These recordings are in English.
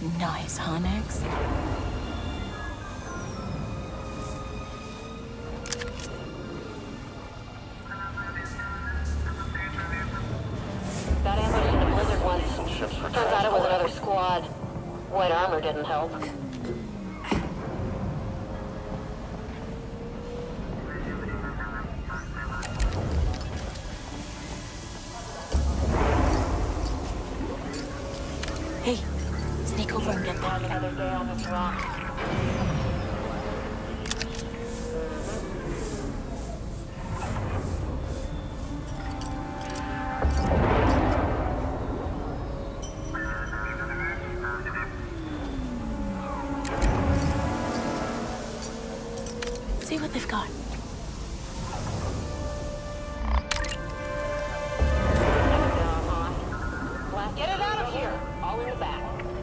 Nice, huh, Nix? Got ambushed in a blizzard once. Turns out it was another squad. White armor didn't help. Hey, sneak over and get that. Another day on this rock. See what they've got. Get it out of here! All in the back.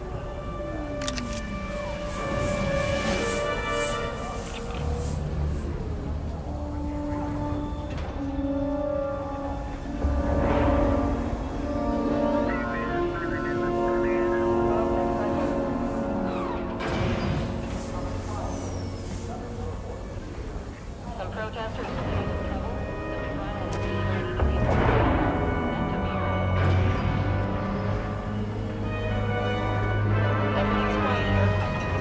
Some protesters in trouble. Everything's quiet here.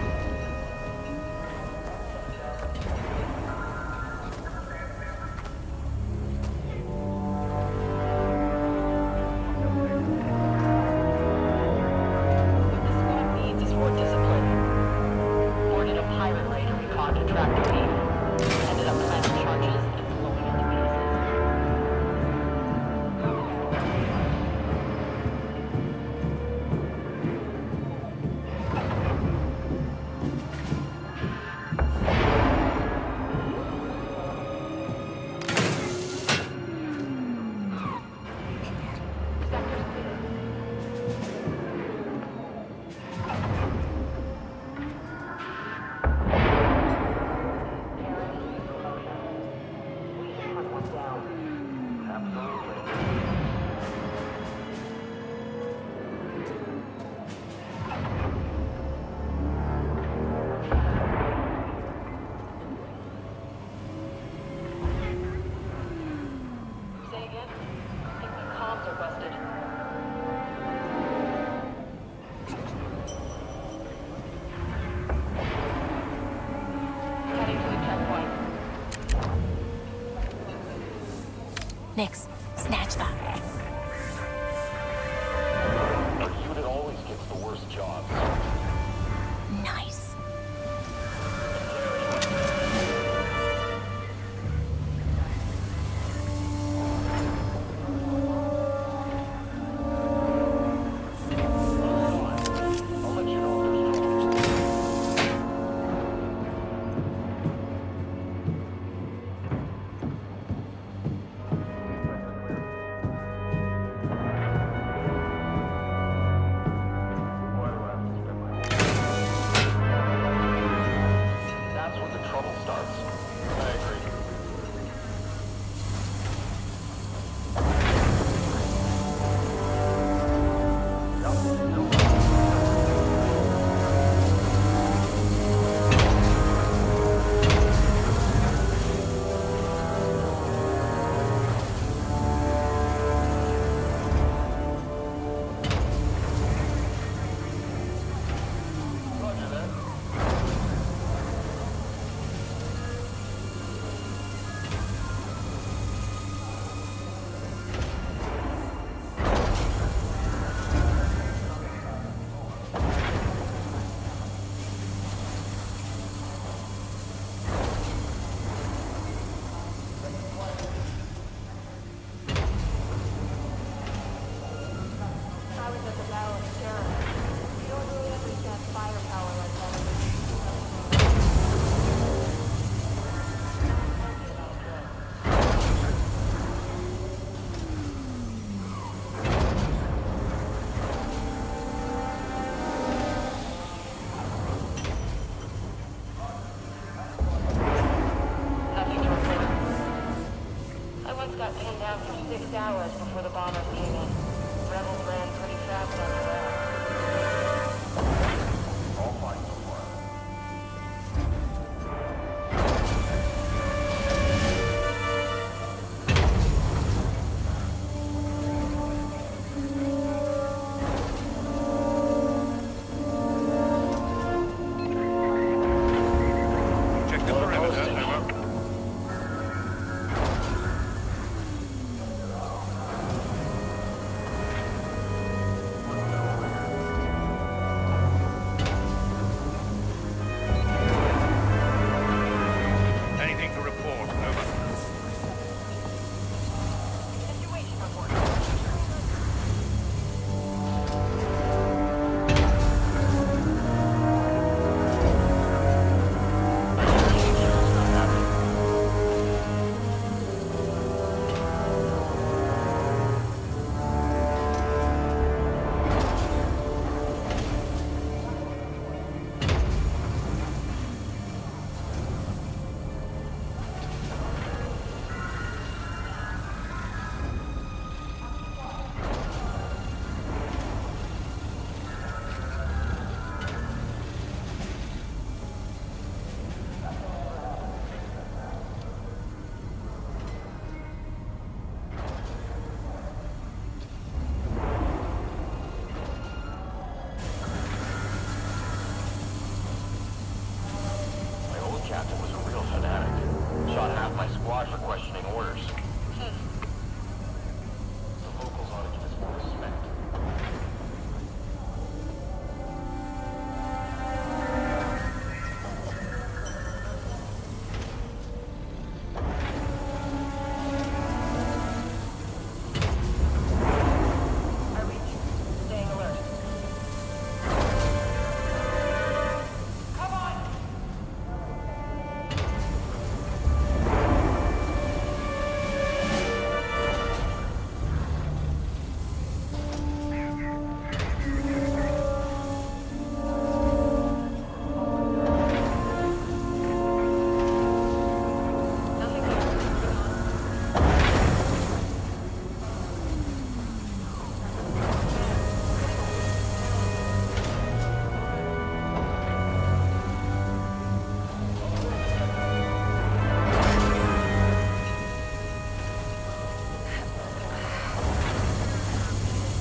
What this squad needs is more discipline. Boarded a pirate raider we caught attracting me. Ended up planting charges and blowing it to pieces. Sector's clear. Say again? I think the comms are busted. Heading to the checkpoint. Nix, snatch that. Our unit always gets the worst jobs. Nice. I'll let you know if there's trouble.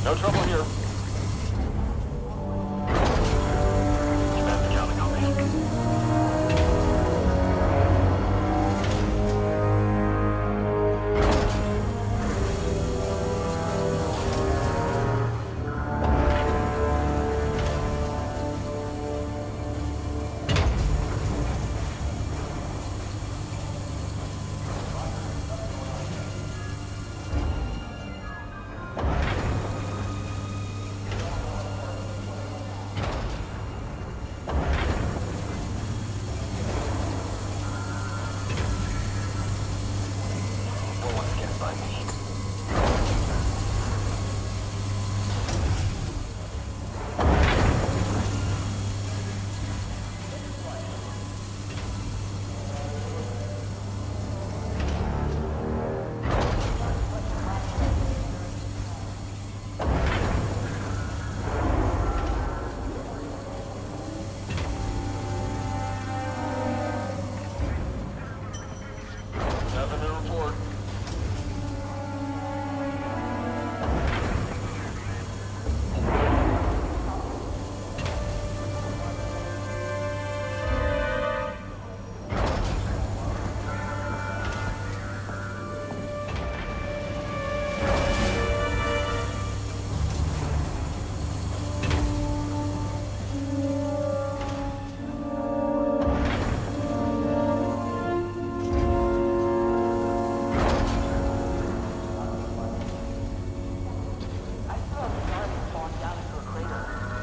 No trouble here. You best be counting on me. No one's getting by me. Nothing to report. I saw the Guardian falling down into a crater.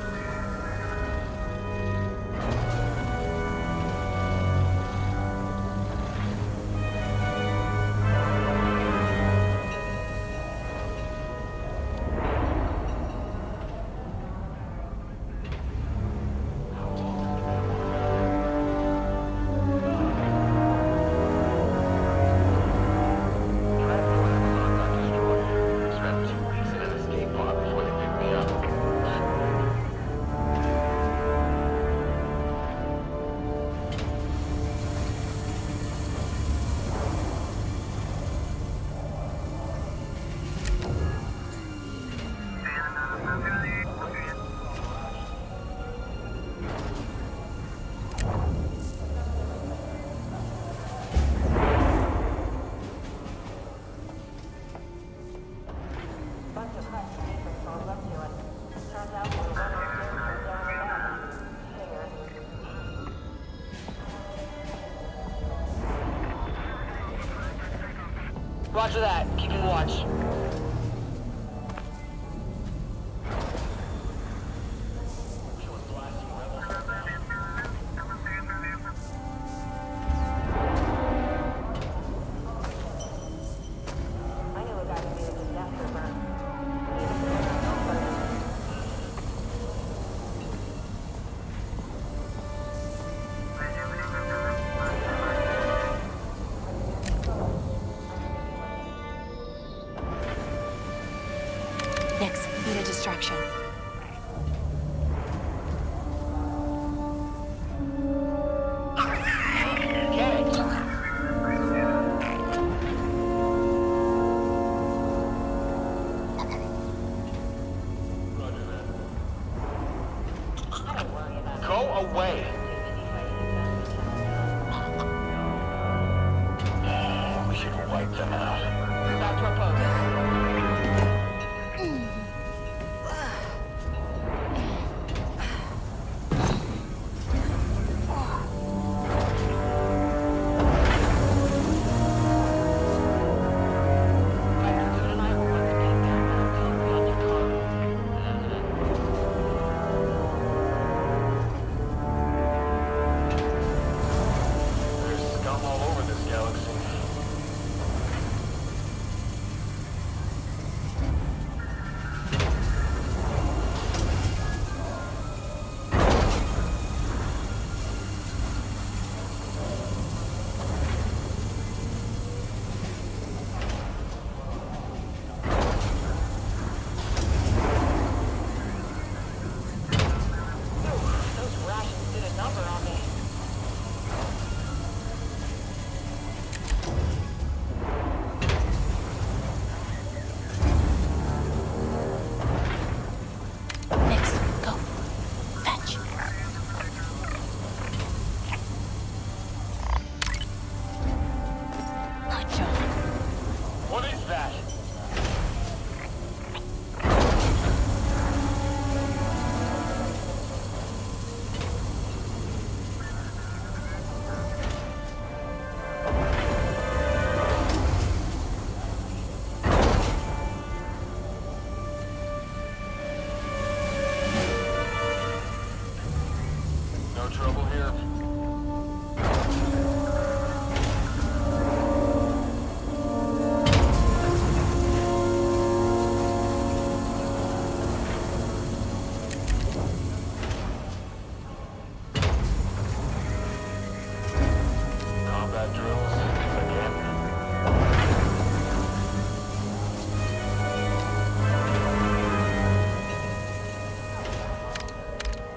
Spent 2 weeks in an escape pod before they picked me up. Bunch of hushed patrons rolled up to it. Turns out we were running scared down the back. Figured. Roger that. Keeping watch. I knew a guy who needed a death trooper. Nix, need a distraction. Go away! We should wipe them out. Back to our post.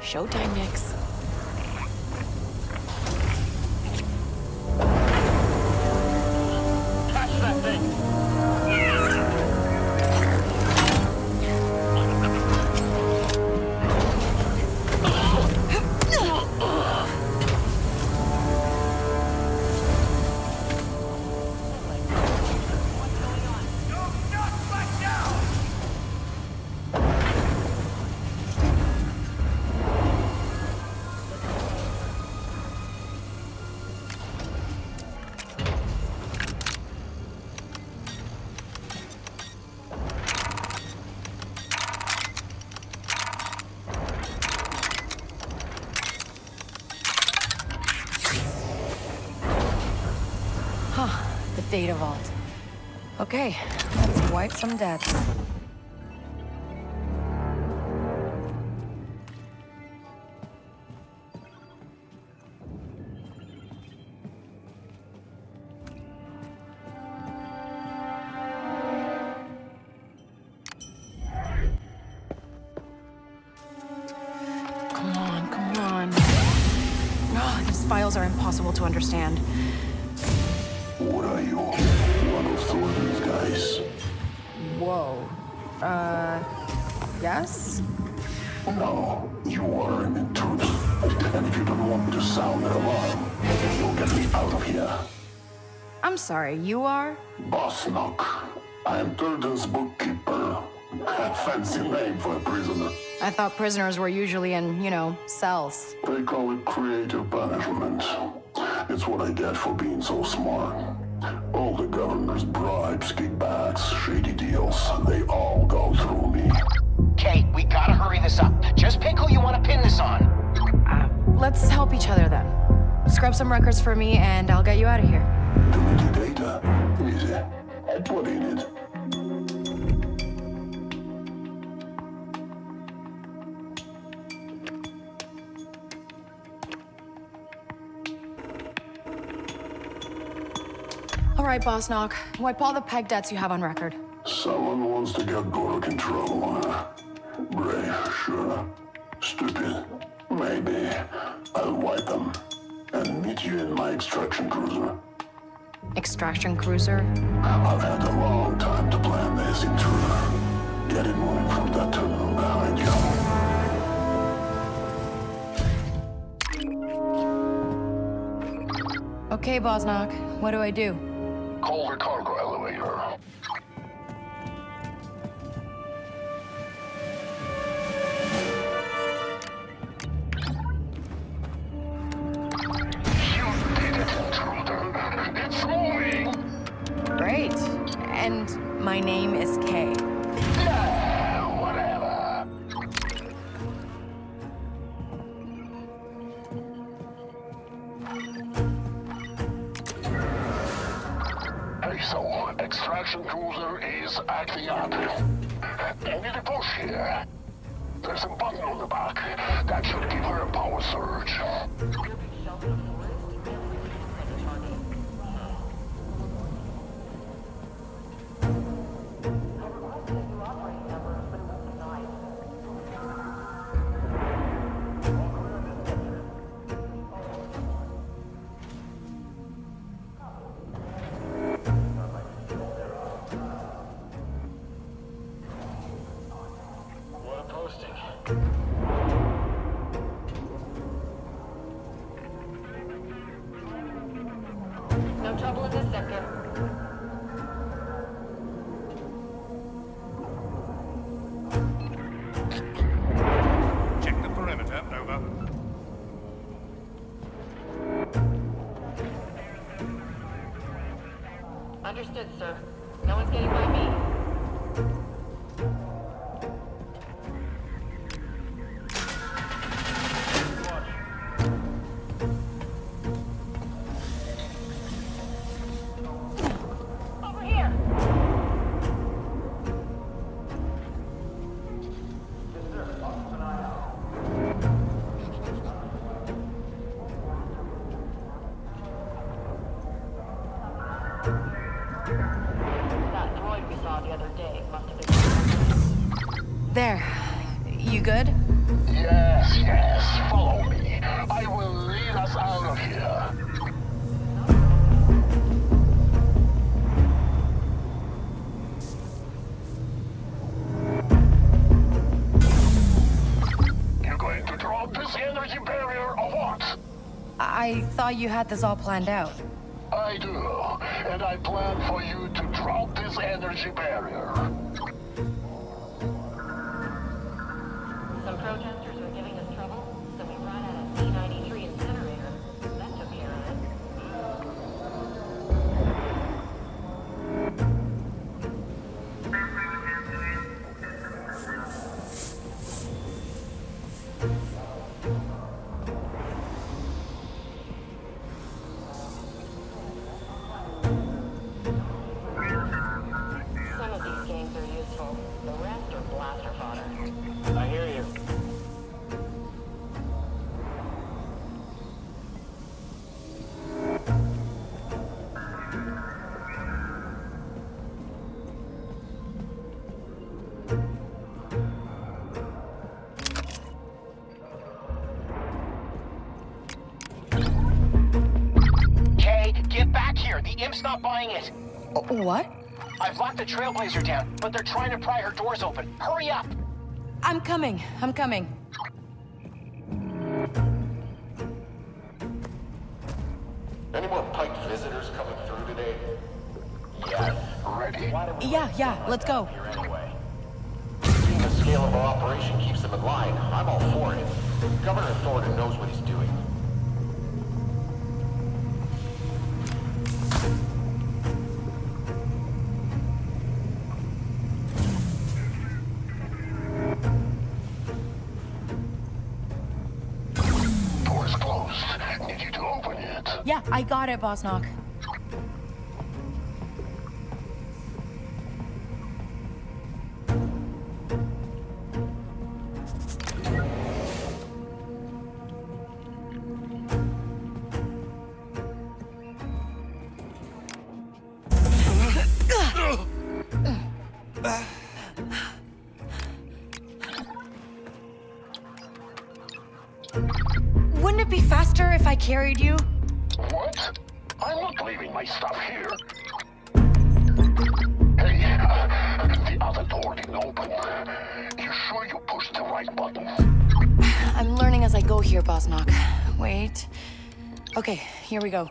Showtime, Nix. Catch that thing! The data vault. Okay, let's wipe some debts. Come on, come on. Oh, these files are impossible to understand. What are you? One of Thornton's guys? Whoa. Yes? No, you are an intruder. And if you don't want me to sound the alarm, you'll get me out of here. I'm sorry, you are? Boss Knock. I am Thornton's bookkeeper. A fancy name for a prisoner. I thought prisoners were usually in, you know, cells. They call it creative punishment. It's what I get for being so smart. All the governor's bribes, kickbacks, shady deals, they all go through me. Kay, we gotta hurry this up. Just pick who you want to pin this on. Let's help each other then. Scrub some records for me and I'll get you out of here. Community data. Easy. I put in it. All right, Boss Knock. Wipe all the peg debts you have on record. Someone wants to get Gork in trouble, huh? Brave, sure. Stupid. Maybe. I'll wipe them. And meet you in my extraction cruiser. Extraction cruiser? I've had a long time to plan this, intruder. Get it moving from that terminal behind you. Okay, Boss Knock. What do I do? Call the cargo elevator. You did it, intruder. It's moving. Great. And my name is Kay. Yeah, whatever. Hey, so, extraction cruiser is acting up. I need a push here. There's a button on the back that should give her a power surge. What a posting. No trouble in this sector. Check the perimeter. Over. Understood, sir. No one's getting by me. Over here! That droid we saw the other day must have been... There. You good? Yes, Yes, follow me. I will lead us out of here. You're going to drop this energy barrier or what? I thought you had this all planned out. I do, and I plan for you to drop this energy barrier. Some protesters were giving us trouble, so we brought out a C-93 incinerator. That took care of it. Some of these gangs are useful. The rest are blaster fodder. I hear you. Kay, get back here. The imp's not buying it. What? I've locked the Trailblazer down, but they're trying to pry her doors open. Hurry up! I'm coming. I'm coming. Any more piked visitors coming through today? Yes. Ready? Yeah, let's go. Here anyway. Seeing the scale of our operation keeps them in line, I'm all for it. Governor Thornton knows what he's doing. Door's closed. Need you to open it. Yeah, I got it, Boss Knock. Wouldn't it be faster if I carried you? What? I'm not leaving my stuff here. Hey, the other door didn't open. You sure you pushed the right button? I'm learning as I go here, Boss Knock. Wait. Okay, here we go.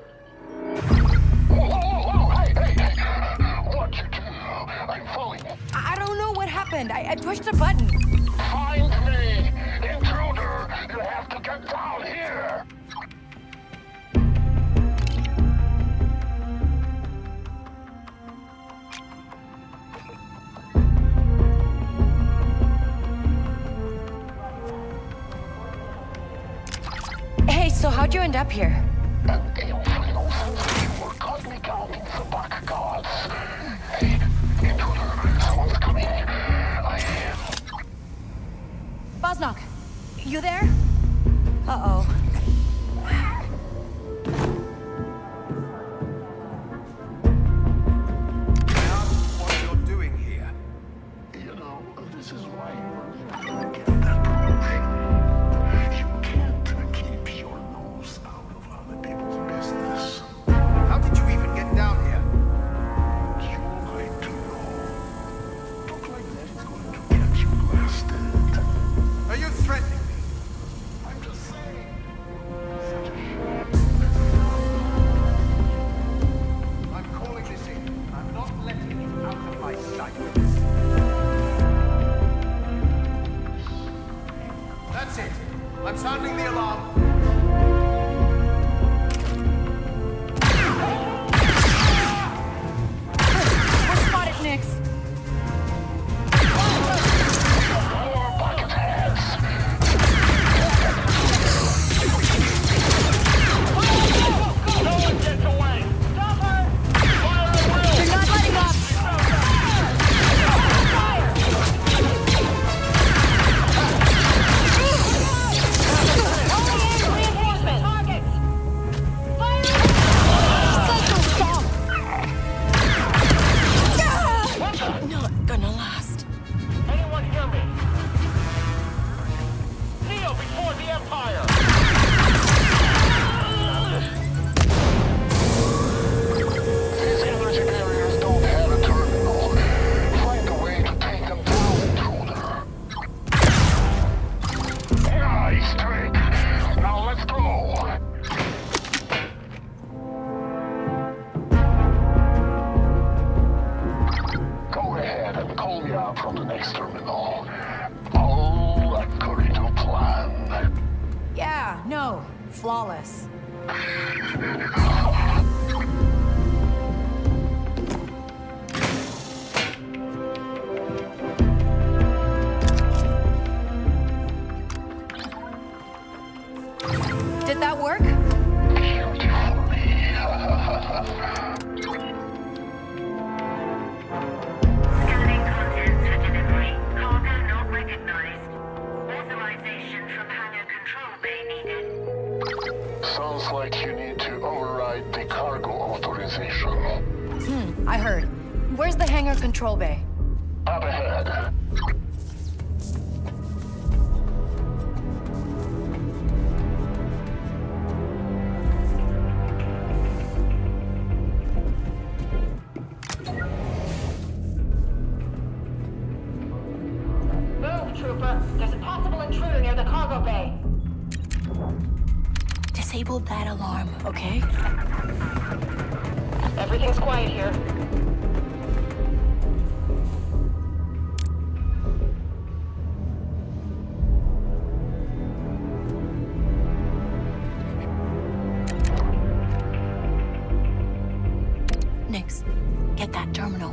Whoa, hey! What'd you do? I'm falling. I don't know what happened. I pushed a button. Find me! Intruder! You have to get down here! Hey, so how'd you end up here? An ill-final sense of humor caught me counting the back guards. Hey, intruder, someone's coming. Boss Knock, you there? Uh-oh. What you're doing here? You know, this is why you will never get that promotion. You can't keep your nose out of other people's business. How did you even get down here? You like to know. Talk like that is going to get you blasted. Are you threatening me? I'm just saying. Such a shame. I'm calling this in. I'm not letting you out of my sight. That's it. I'm sounding the alarm. We're spotted, Nix. More bucket heads. No one gets away! Stop her! Fire at will! They're not letting up. Fire! Call me up from the next terminal. All according to plan. Yeah, no, flawless. Did that work? Scanning contents for delivery. Cargo not recognized. Authorization from hangar control bay needed. Sounds like you need to override the cargo authorization. I heard. Where's the hangar control bay? Up ahead. Move, trooper. There's a possible intruder near the cargo bay. Disable that alarm, okay? Everything's quiet here. Nix, get that terminal.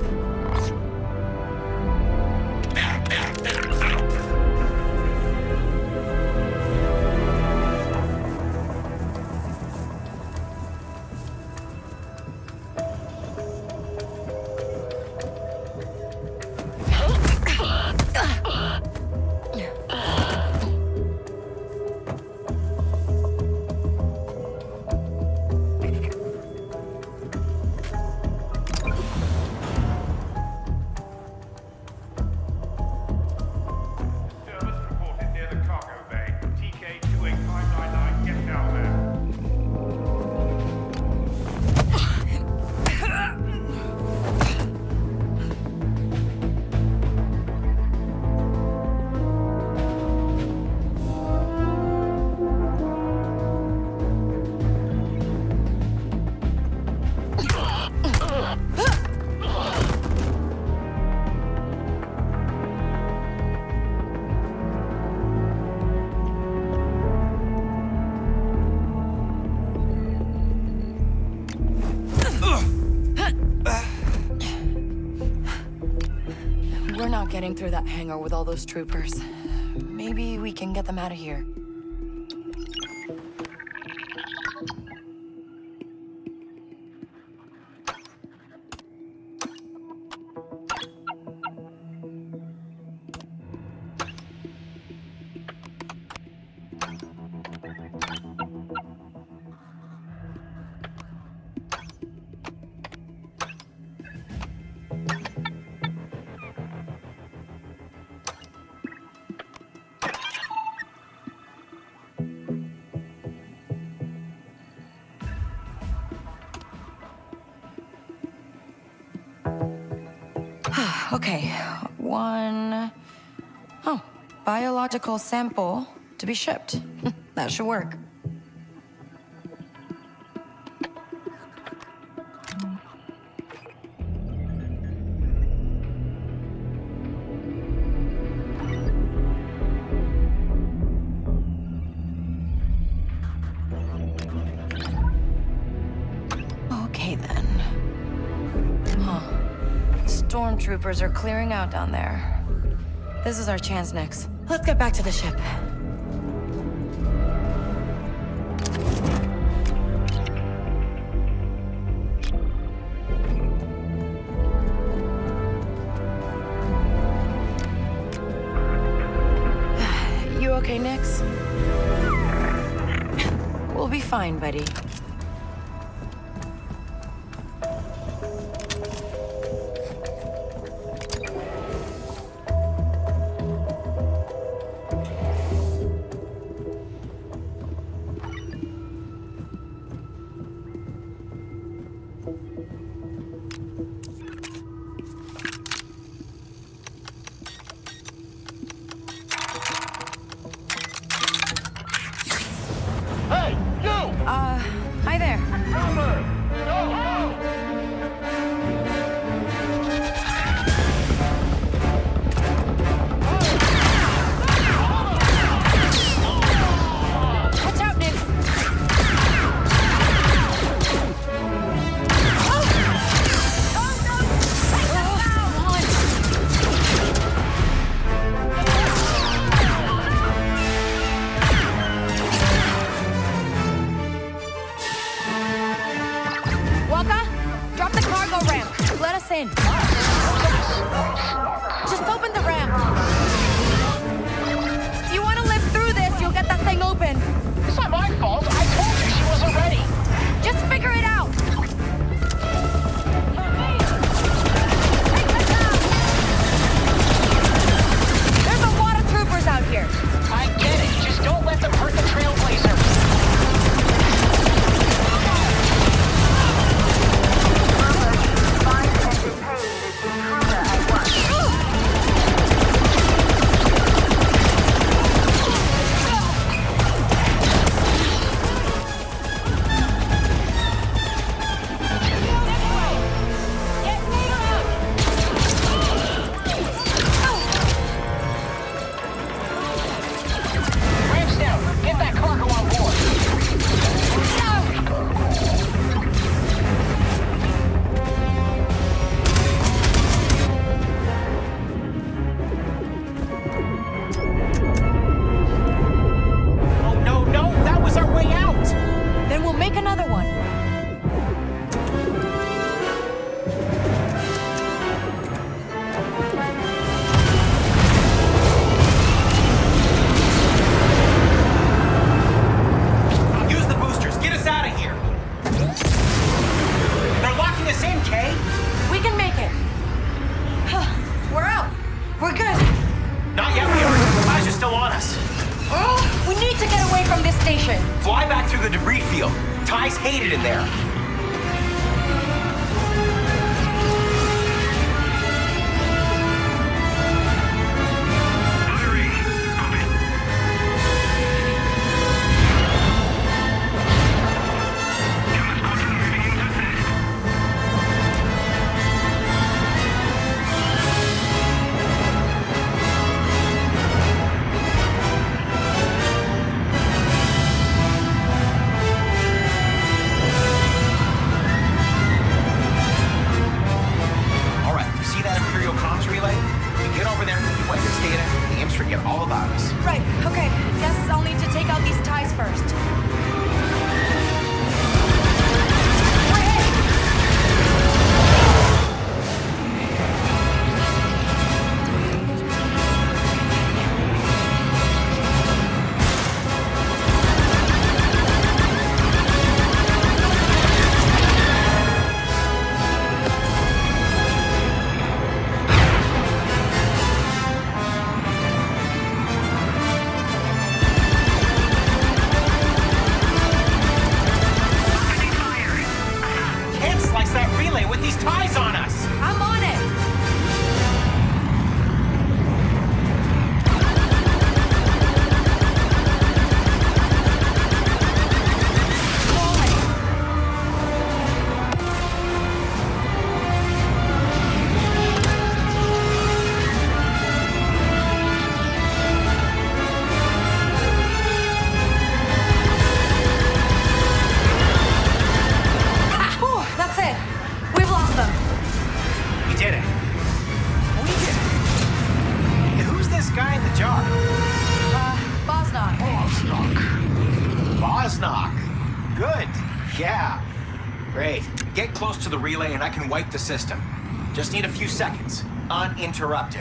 Disturbance reported near the cargo bay. TK 28599, get down there. We're not getting through that hangar with all those troopers. Maybe we can get them out of here. Okay, biological sample to be shipped. That should work. Okay then. Stormtroopers are clearing out down there. This is our chance, Nix. Let's get back to the ship. You okay, Nix? We'll be fine, buddy. station. Fly back through the debris field. Ty's hate it in there. To the relay and I can wipe the system. Just need a few seconds, uninterrupted.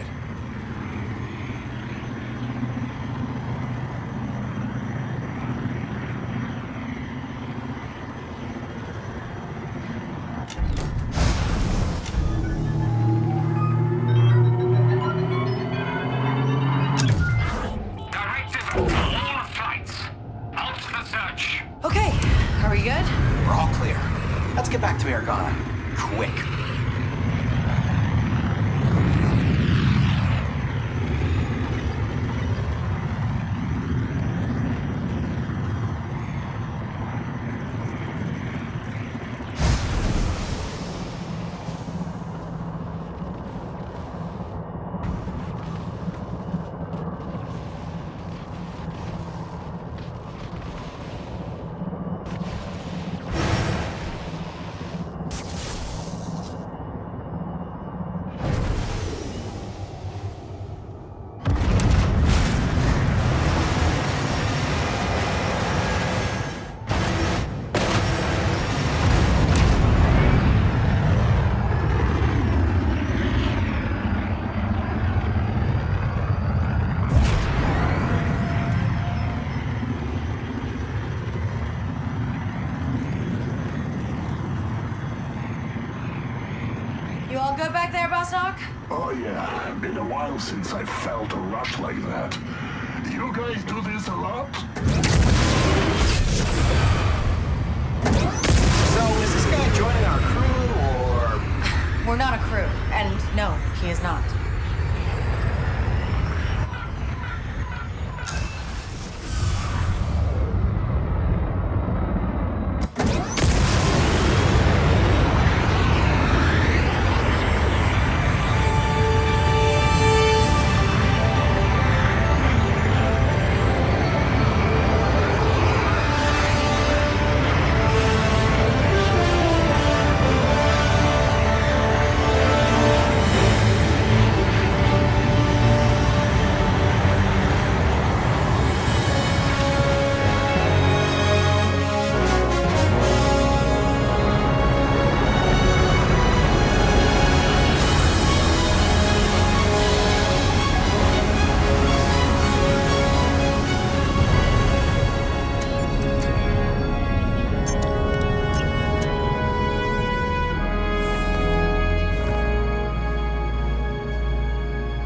Directive all flights. Halt for search. Okay, are we good? We're all clear. Let's get back to Argana. Quick. You all good back there, Bossnock? Oh yeah, been a while since I felt a rush like that. You guys do this a lot? So, is this guy joining our crew, or...? We're not a crew, and no, he is not.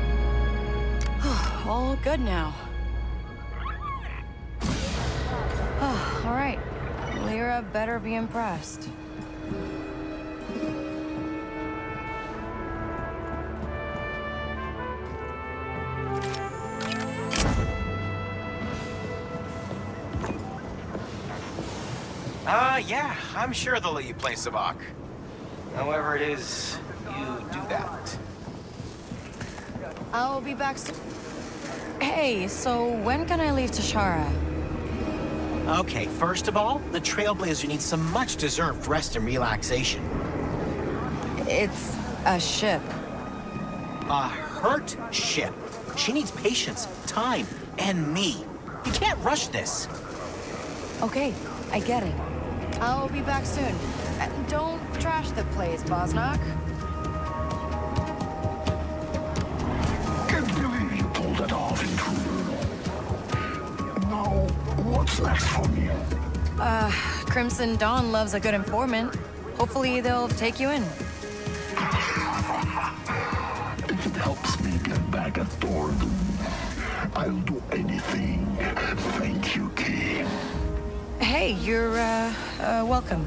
All good now. All right. Lyra better be impressed. Yeah, I'm sure they'll let you play Savak. However it is, you do that. I'll be back soon. Hey, so when can I leave Tashara? Okay, first of all, the Trailblazer needs some much-deserved rest and relaxation. It's a ship. A hurt ship. She needs patience, time, and me. You can't rush this. Okay, I get it. I'll be back soon. Don't trash the place, Bosnock. Can't believe you pulled that off, intruder. Now, what's next for me? Crimson Dawn loves a good informant. Hopefully they'll take you in. If it helps me get back at Thornton, I'll do anything. Thank you, Kay. Hey, you're, welcome.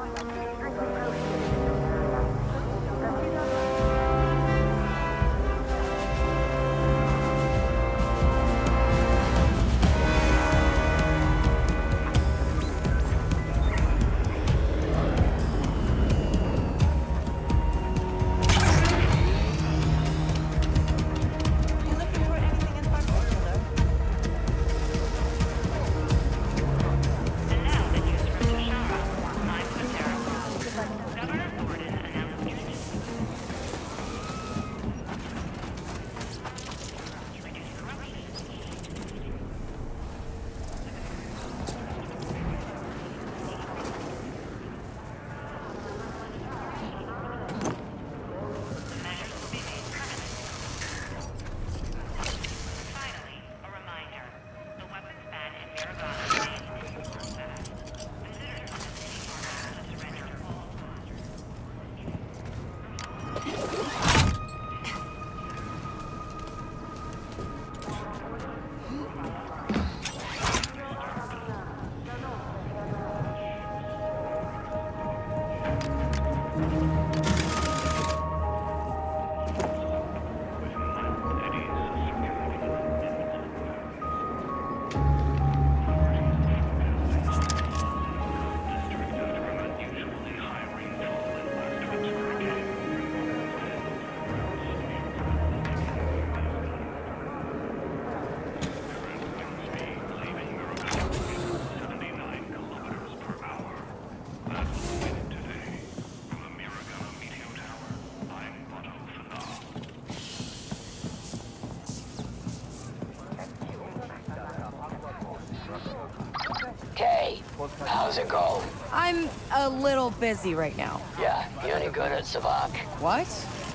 Kay, how's it going? I'm a little busy right now. Yeah, you any good at Savak? What?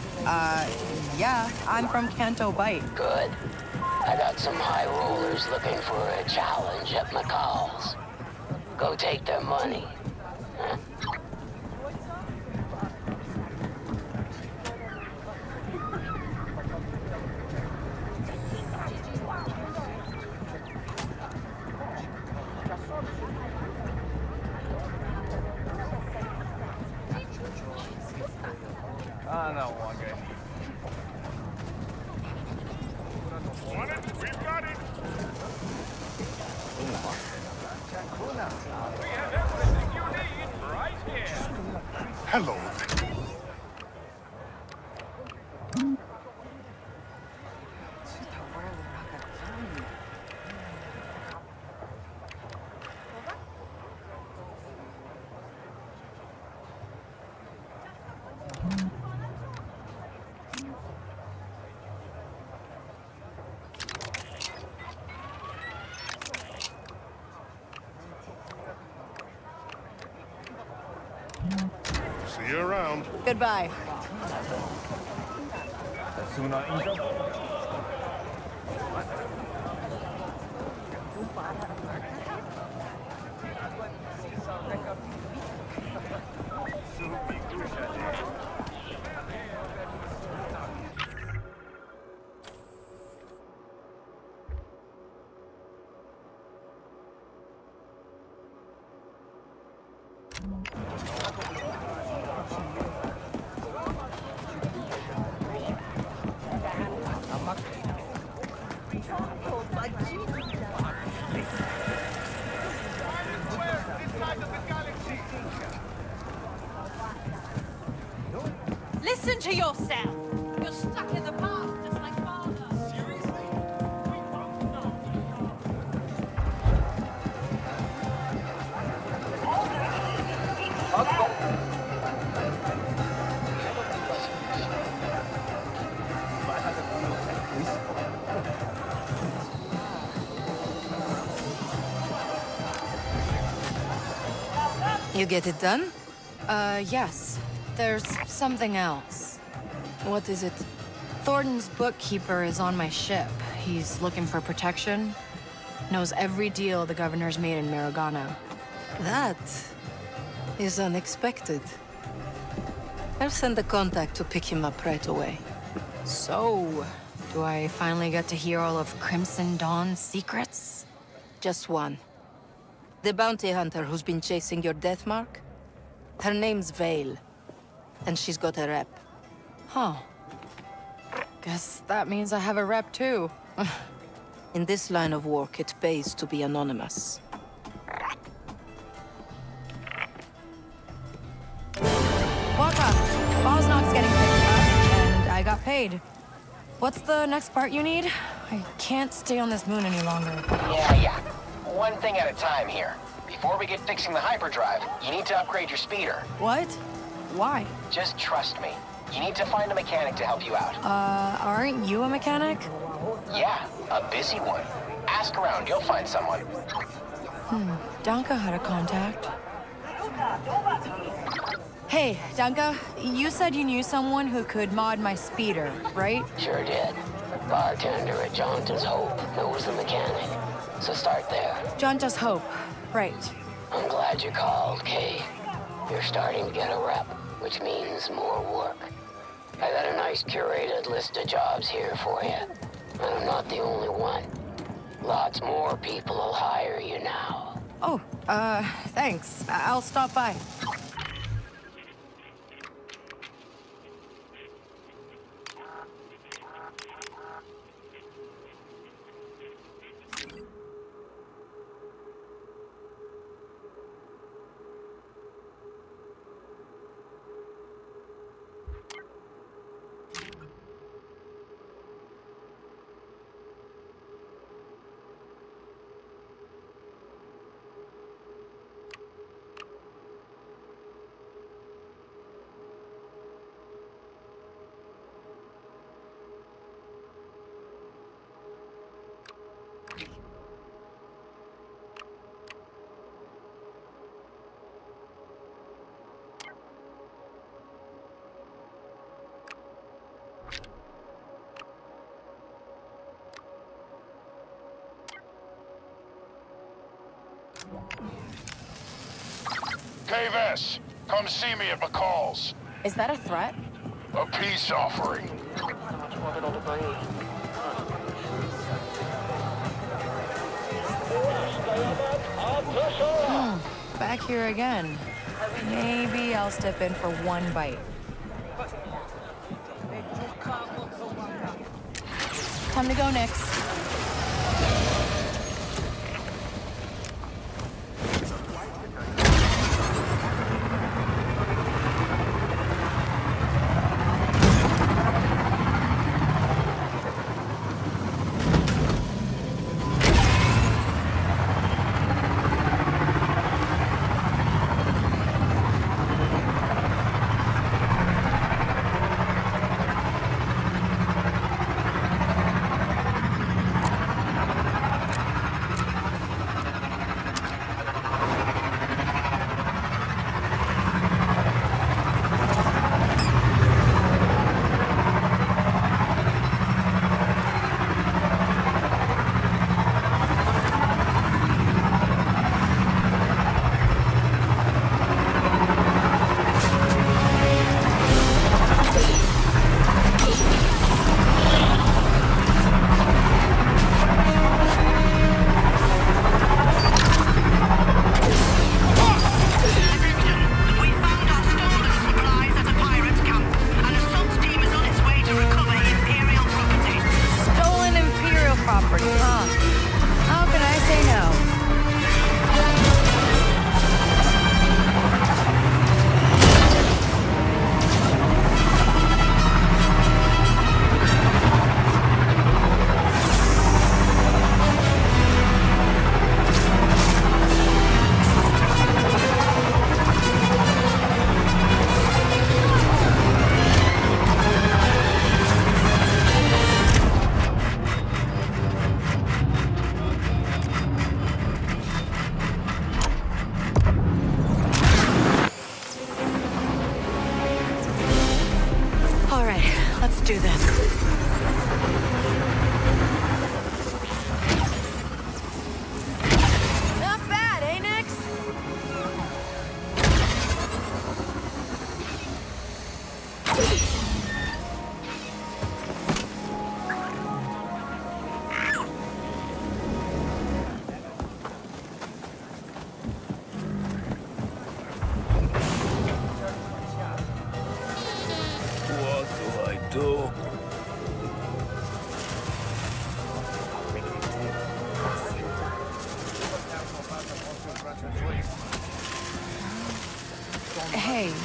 Yeah, I'm from Canto Bight. Good. I got some high rollers looking for a challenge at McCall's. Go take their money. Huh? We've got it. We have everything you need right here. Hello. See you around. Goodbye. to yourself. You're stuck in the past, just like father. Seriously? We both know. You get it done? Yes. There's something else. What is it? Thornton's bookkeeper is on my ship. He's looking for protection. Knows every deal the governor's made in Maragana. That is unexpected. I'll send a contact to pick him up right away. So, do I finally get to hear all of Crimson Dawn's secrets? Just one. The bounty hunter who's been chasing your death mark? Her name's Vale, and she's got a rep. Huh. Guess that means I have a rep too. In this line of work, it pays to be anonymous. Waka! Bosnock's getting picked up, and I got paid. What's the next part you need? I can't stay on this moon any longer. Yeah. One thing at a time here. Before we get fixing the hyperdrive, you need to upgrade your speeder. What? Why? Just trust me. You need to find a mechanic to help you out. Aren't you a mechanic? Yeah, a busy one. Ask around, you'll find someone. Danka had a contact. Hey, Danka, you said you knew someone who could mod my speeder, right? Sure did. Bartender at Jonta's Hope knows the mechanic. So start there. Jonta's Hope. Right. I'm glad you called, Kay. You're starting to get a rep, which means more work. I got a nice curated list of jobs here for you. And I'm not the only one. Lots more people will hire you now. Oh, thanks. I'll stop by. Kay Vess, come see me at McCall's. Is that a threat? A peace offering. Orbital debris. Back here again. Maybe I'll step in for one bite. Time to go, Nix.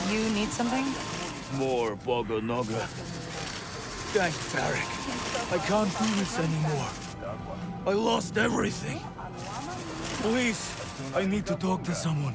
You need something? More Boggle Noga. Thank Varric. I can't do this anymore. I lost everything. Please, I need to talk to someone.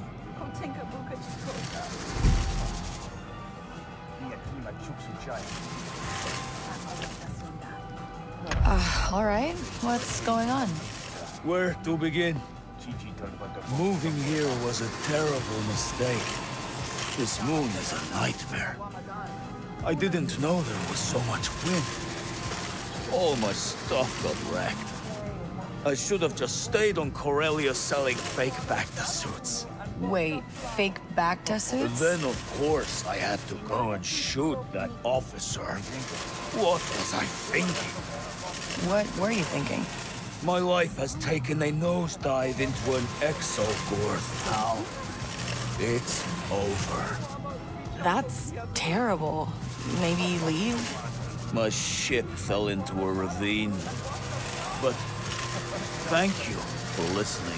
All right. What's going on? Where to begin? Moving here was a terrible mistake. This moon is a nightmare. I didn't know there was so much wind. All my stuff got wrecked. I should have just stayed on Corellia selling fake Bacta suits. Wait, fake Bacta suits? Then, of course, I had to go and shoot that officer. What was I thinking? What were you thinking? My life has taken a nosedive into an exogorth now. It's over. That's terrible. Maybe leave? My ship fell into a ravine. But thank you for listening.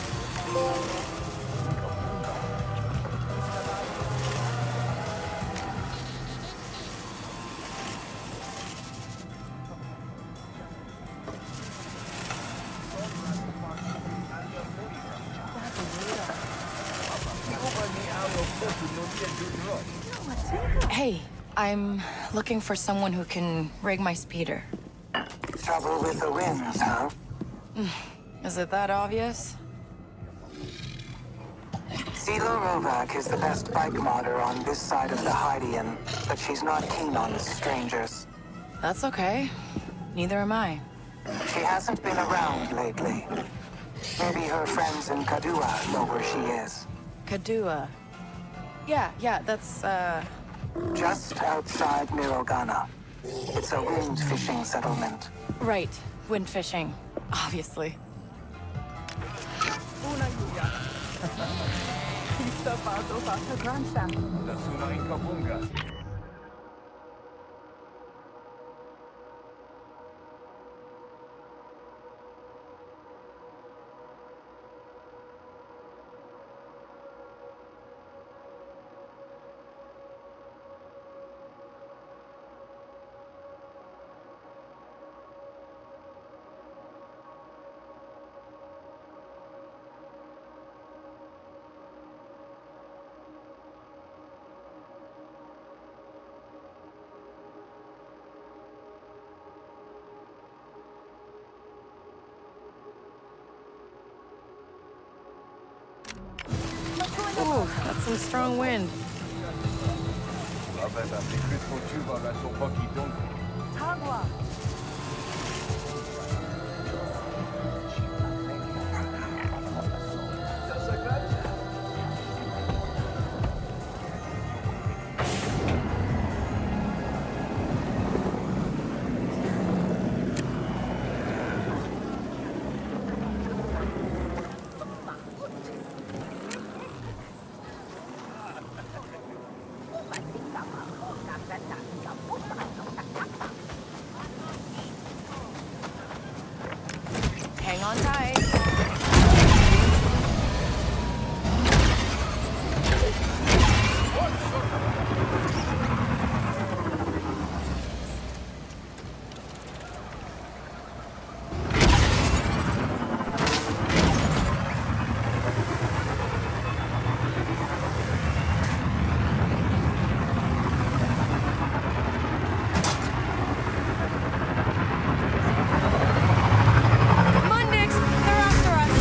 Hey, I'm looking for someone who can rig my speeder. Trouble with the winds, huh? Is it that obvious? Silo Rovak is the best bike modder on this side of the Hydian, but she's not keen on strangers. That's okay. Neither am I. She hasn't been around lately. Maybe her friends in Kadua know where she is. Kadua. Yeah, that's, Just outside Mirogana. It's a wind fishing settlement. Right, wind fishing. Obviously. Ooh, that's some strong wind. Hang on tight. Mundix, they're after us.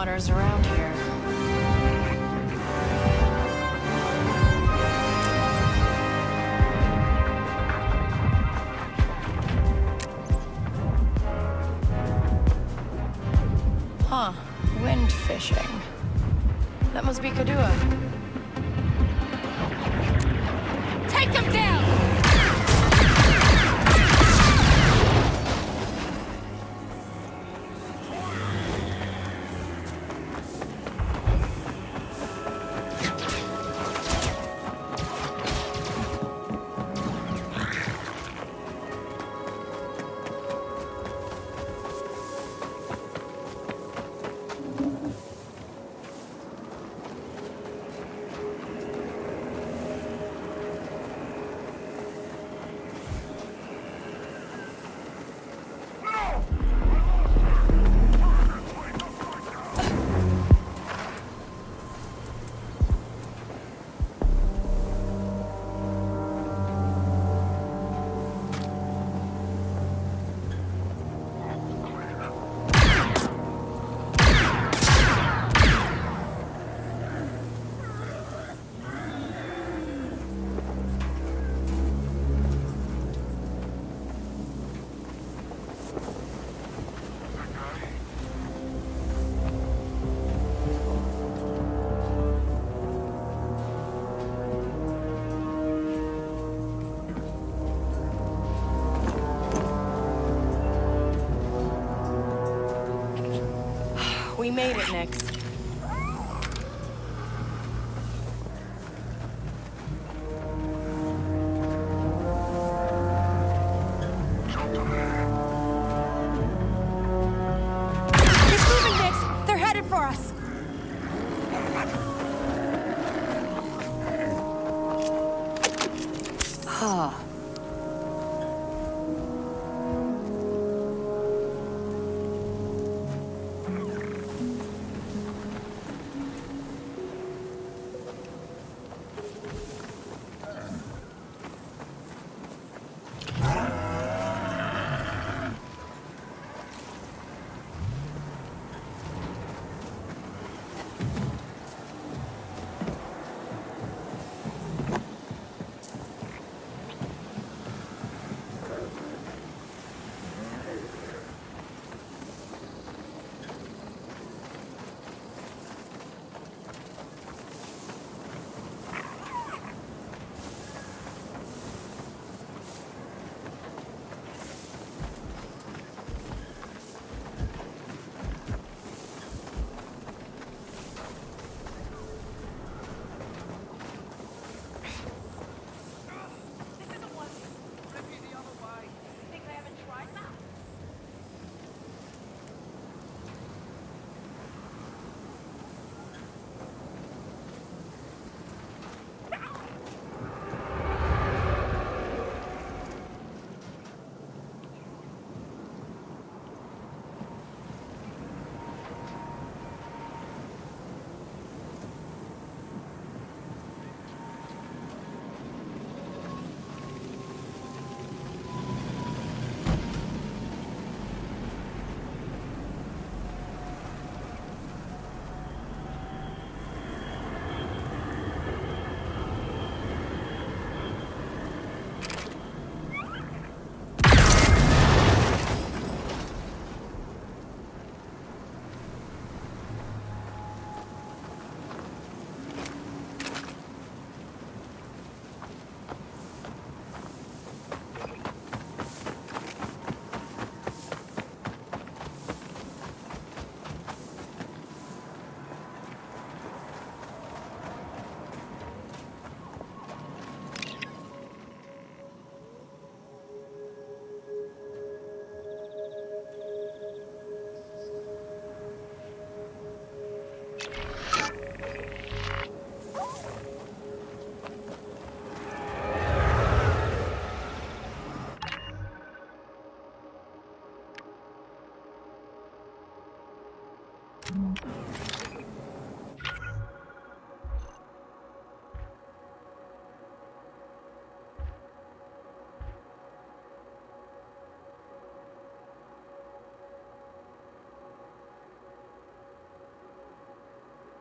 modders around here. Huh. Wind fishing. That must be Kadua. Take them down! We made it, Nix. It's moving, Nix! They're headed for us! Ah.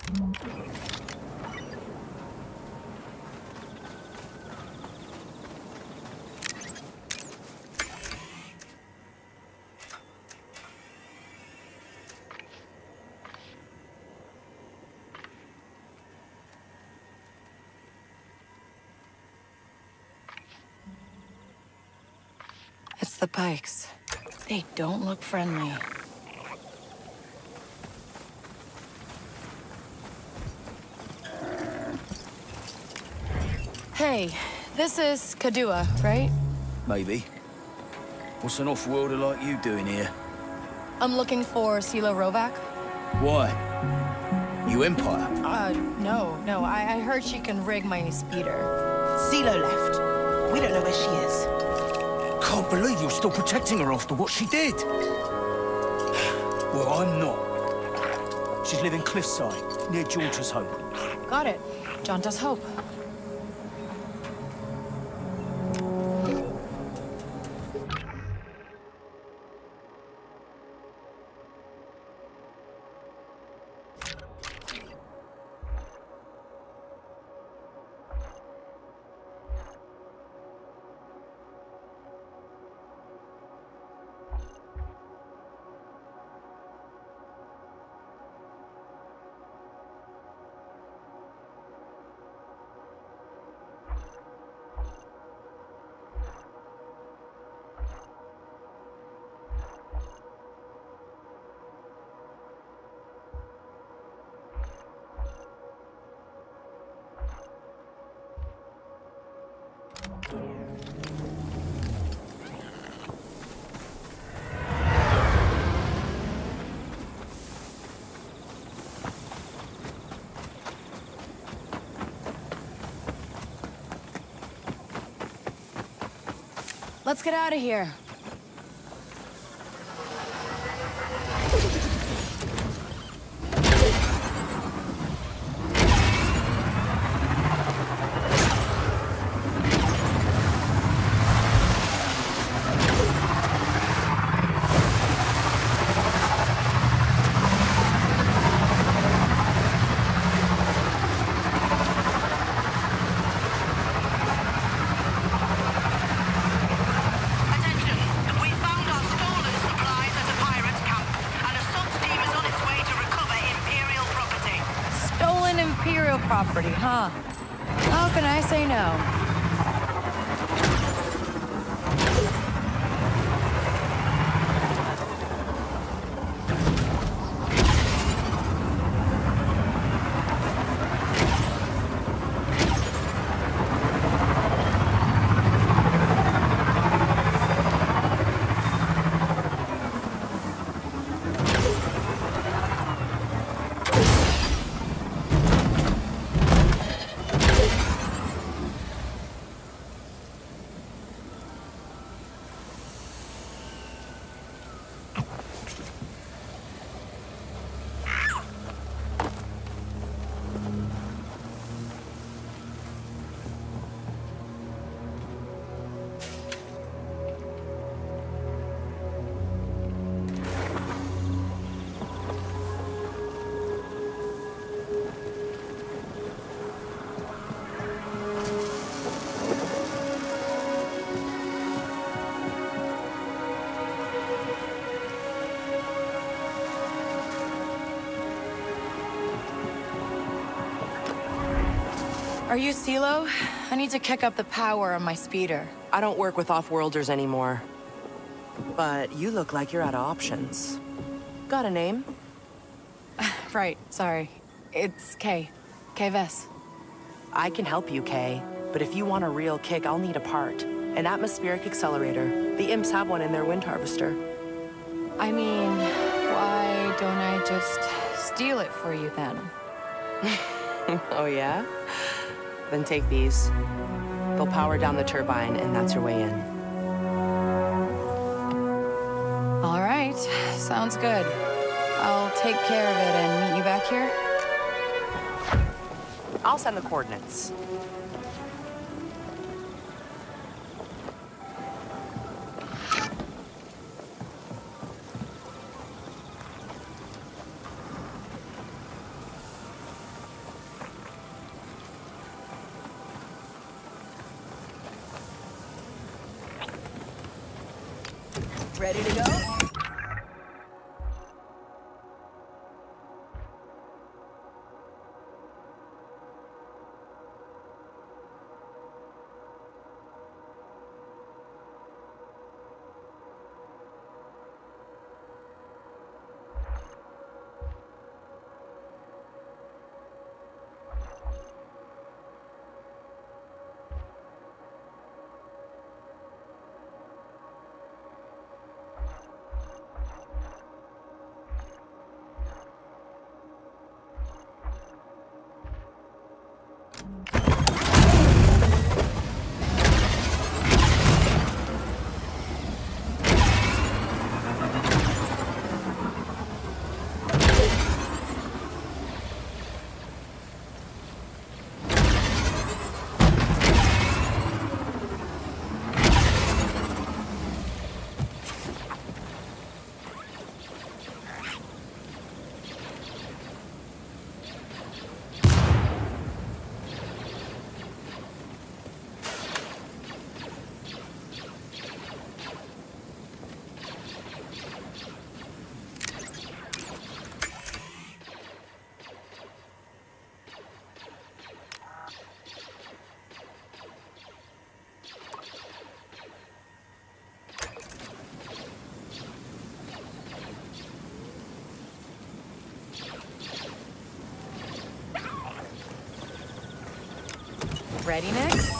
It's the Pikes. They don't look friendly. Hey, this is Kadua, right? Maybe. What's an off-worlder like you doing here? I'm looking for Silo Rovak. Why? You Empire? No. I heard she can rig my speeder. Silo left. We don't know where she is. Can't believe you're still protecting her after what she did. Well, I'm not. She's living cliffside, near George's home. Got it. John does hope. Let's get out of here. Property, huh? How can I say no? Are you Silo? I need to kick up the power on my speeder. I don't work with off-worlders anymore. But you look like you're out of options. Got a name? Right, sorry. It's Kay. Kay Vess. I can help you, Kay. But if you want a real kick, I'll need a part. An atmospheric accelerator. The imps have one in their wind harvester. I mean, why don't I just steal it for you then? Oh, yeah? Then take these. They'll power down the turbine, and that's your way in. All right, sounds good. I'll take care of it and meet you back here? I'll send the coordinates. Ready to go? Ready, Nix?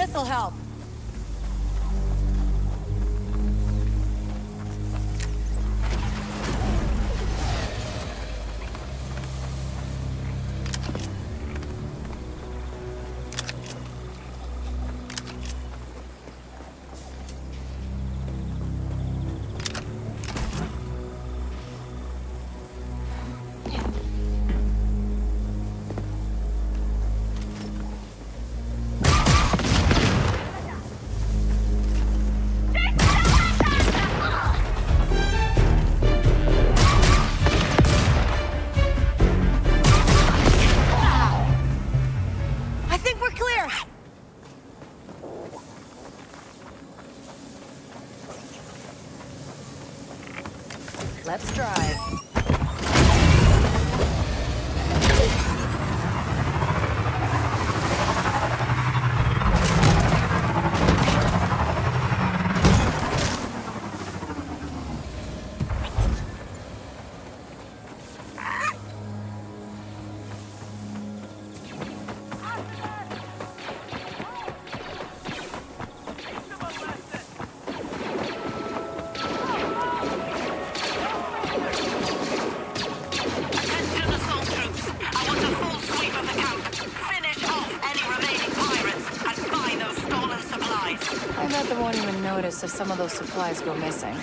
This'll help. Let's drive. If some of those supplies go missing.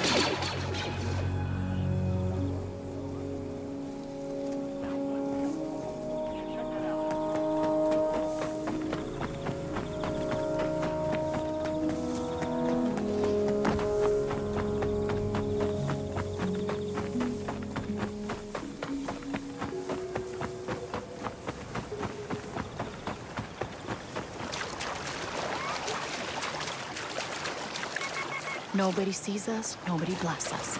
Nobody sees us, nobody blasts us.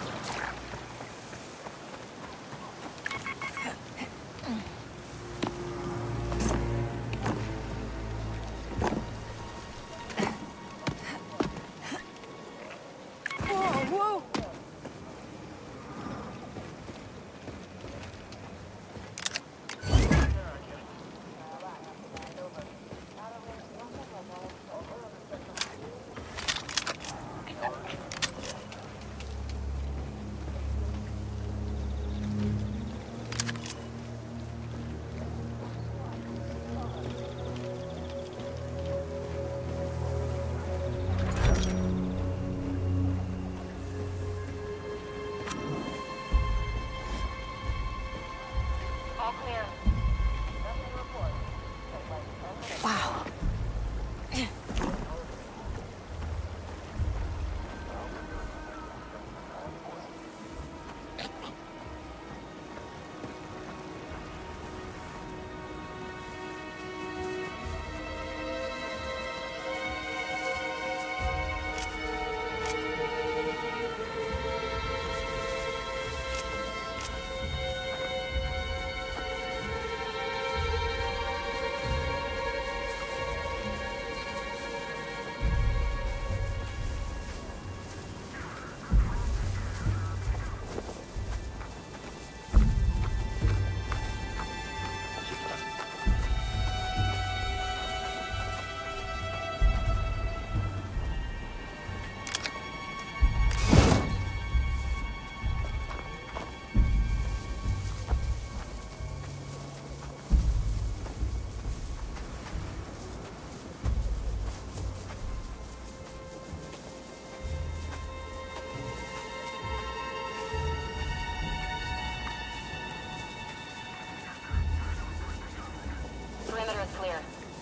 Perimeter is clear.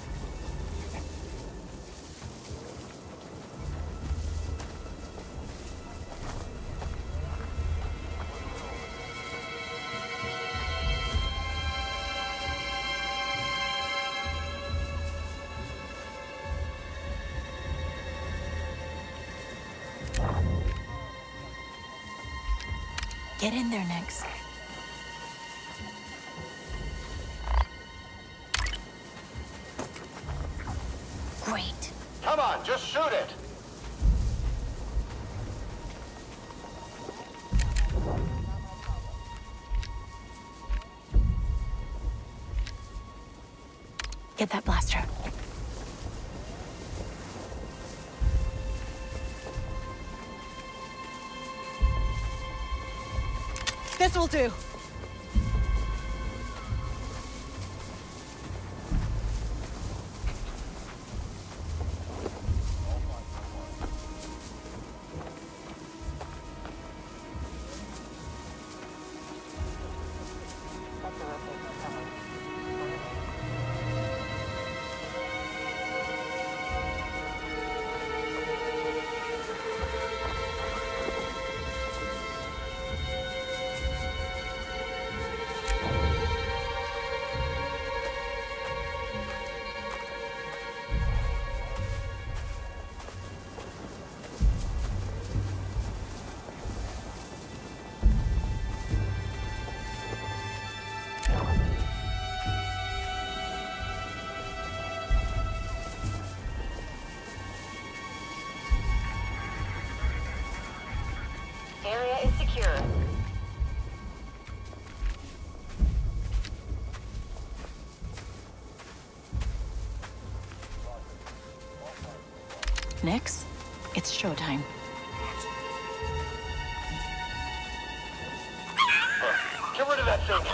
Get in there, Nix. Great. Come on, just shoot it! Get that blaster. This will do. Area is secure. Nix, it's showtime. Get rid of that thing!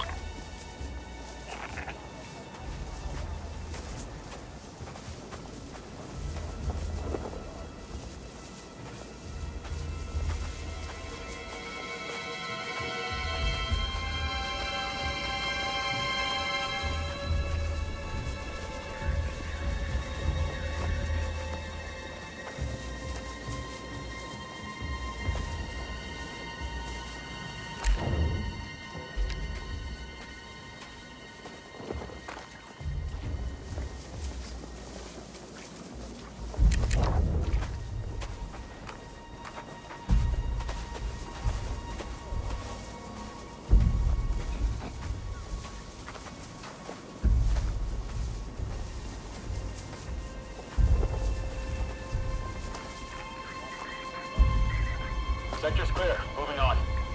Sector's clear. Moving on.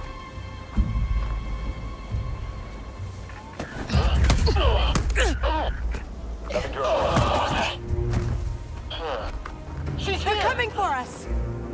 Nothing to report. She's here! They're coming for us!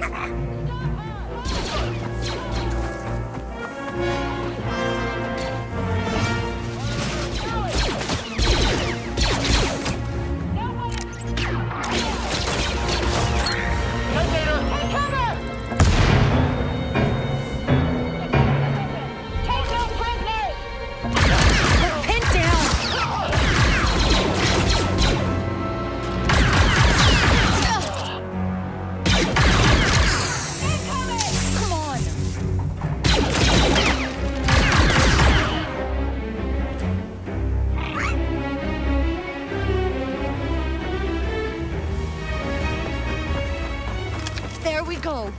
Go.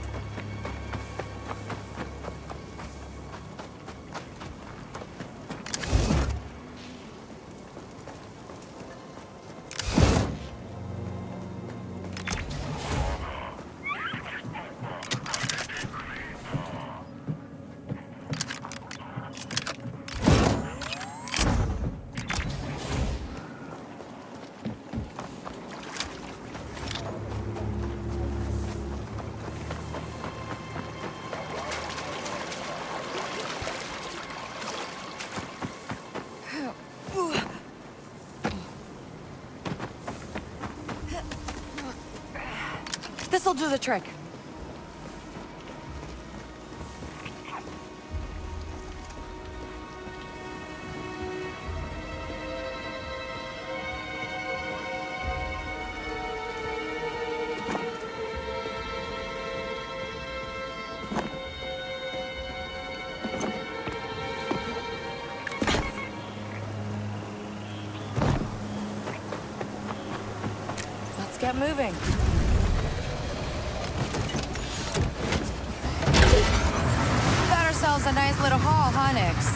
This'll do the trick. Let's get moving. A nice little haul, huh, Nix?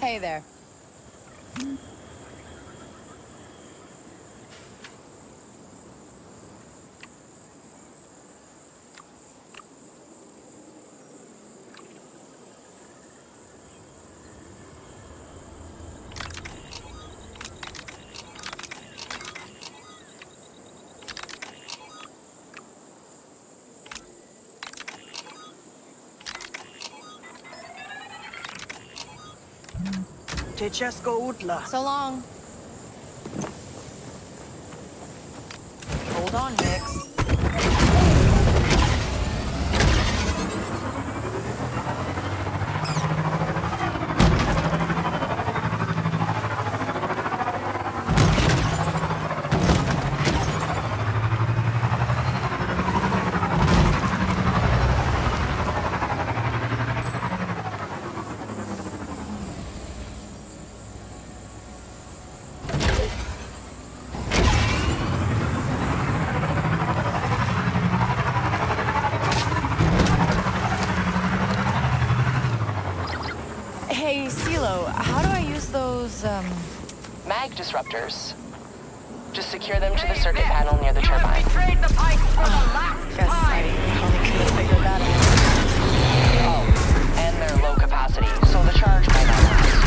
Hey there. So long. Hold on, Nix. Hey, CeeLo, how do I use those, Mag disruptors. Just secure them to the circuit panel near the turbine. Guess I probably could have figured that out. Oh, and they're low capacity, so the charge might not last.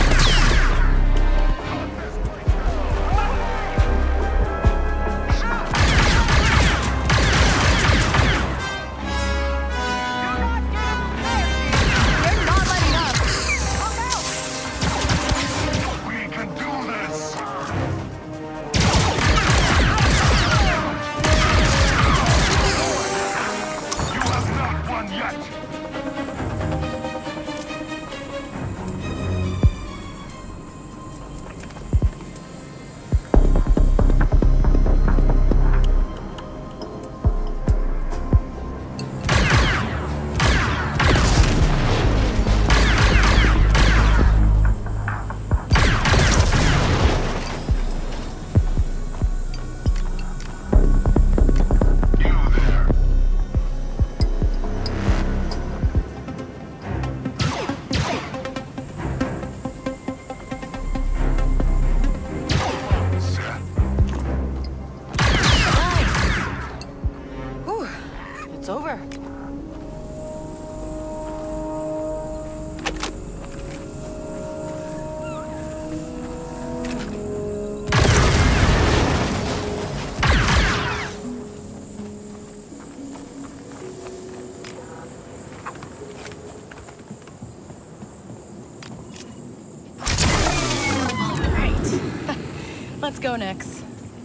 Let's go, Nix.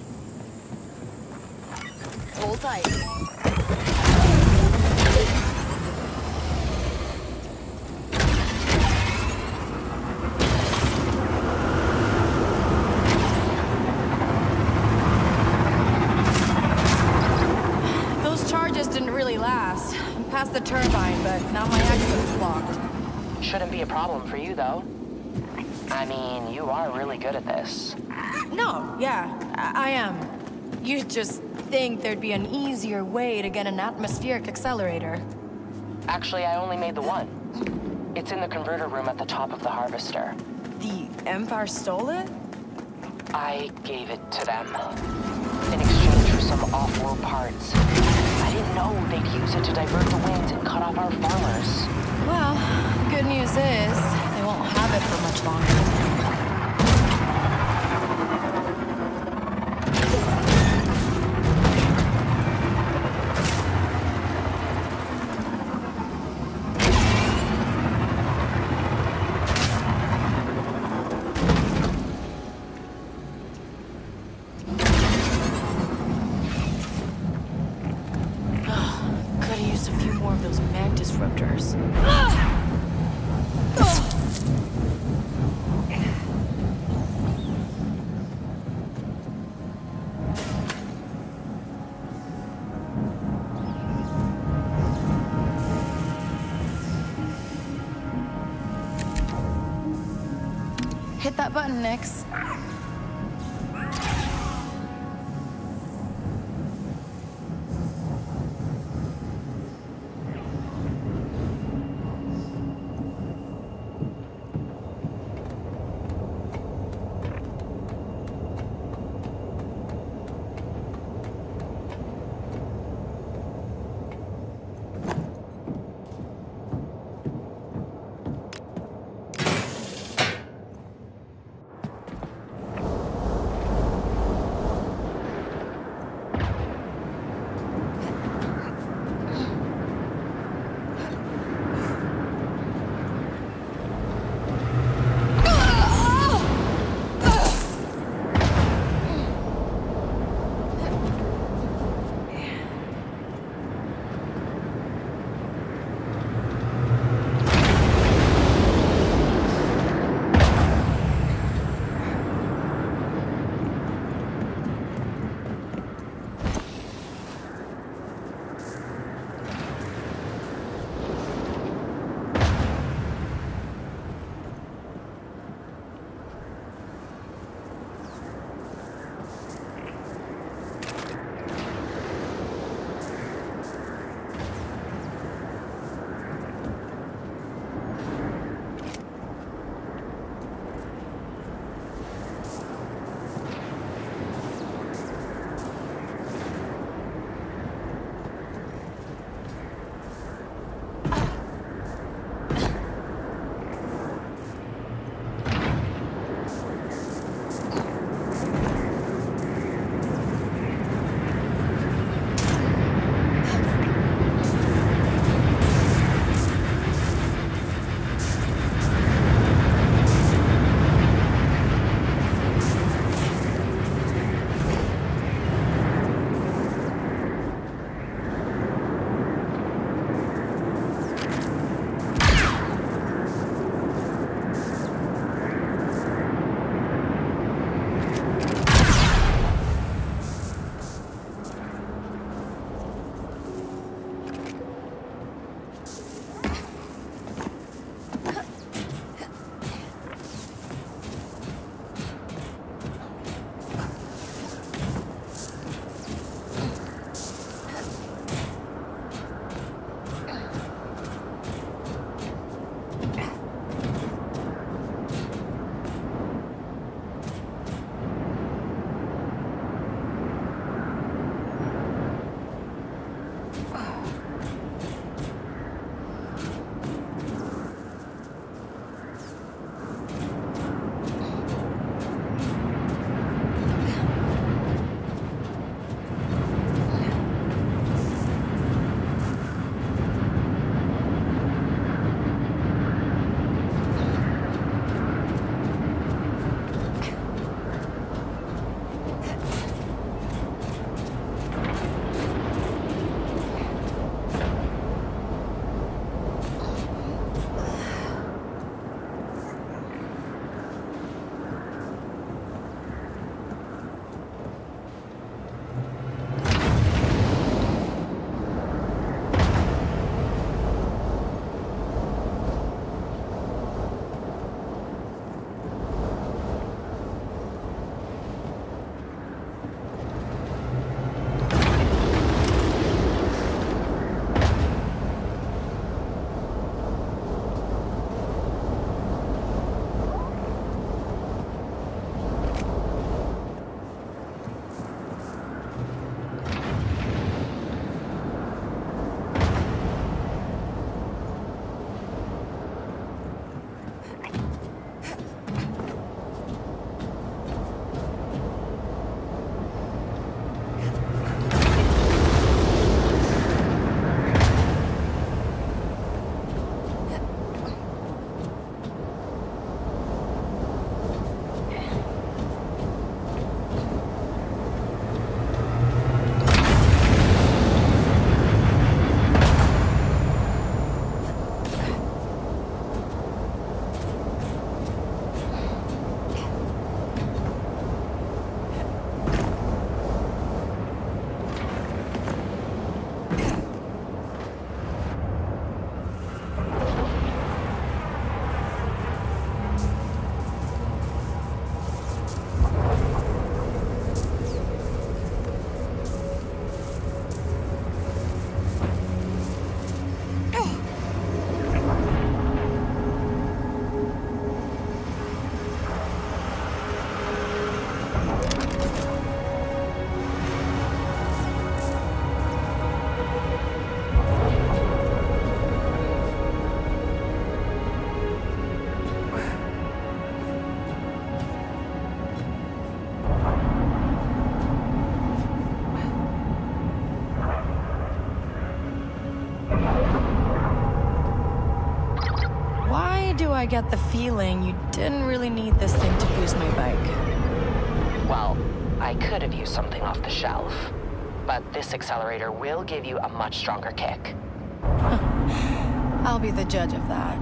Hold tight. Those charges didn't really last. I'm past the turbine, but now my exit's blocked. Shouldn't be a problem for you, though. I mean, you are really good at this. No, yeah, I am. You just think there'd be an easier way to get an atmospheric accelerator. Actually, I only made the one. It's in the converter room at the top of the harvester. The Empire stole it? I gave it to them. In exchange for some off-world parts. I didn't know they'd use it to divert the winds and cut off our farmers. Well, good news is, they won't have it for much longer. Hit that button, Nix. Why do I get the feeling you didn't really need this thing to boost my bike? Well, I could have used something off the shelf, but this accelerator will give you a much stronger kick. I'll be the judge of that.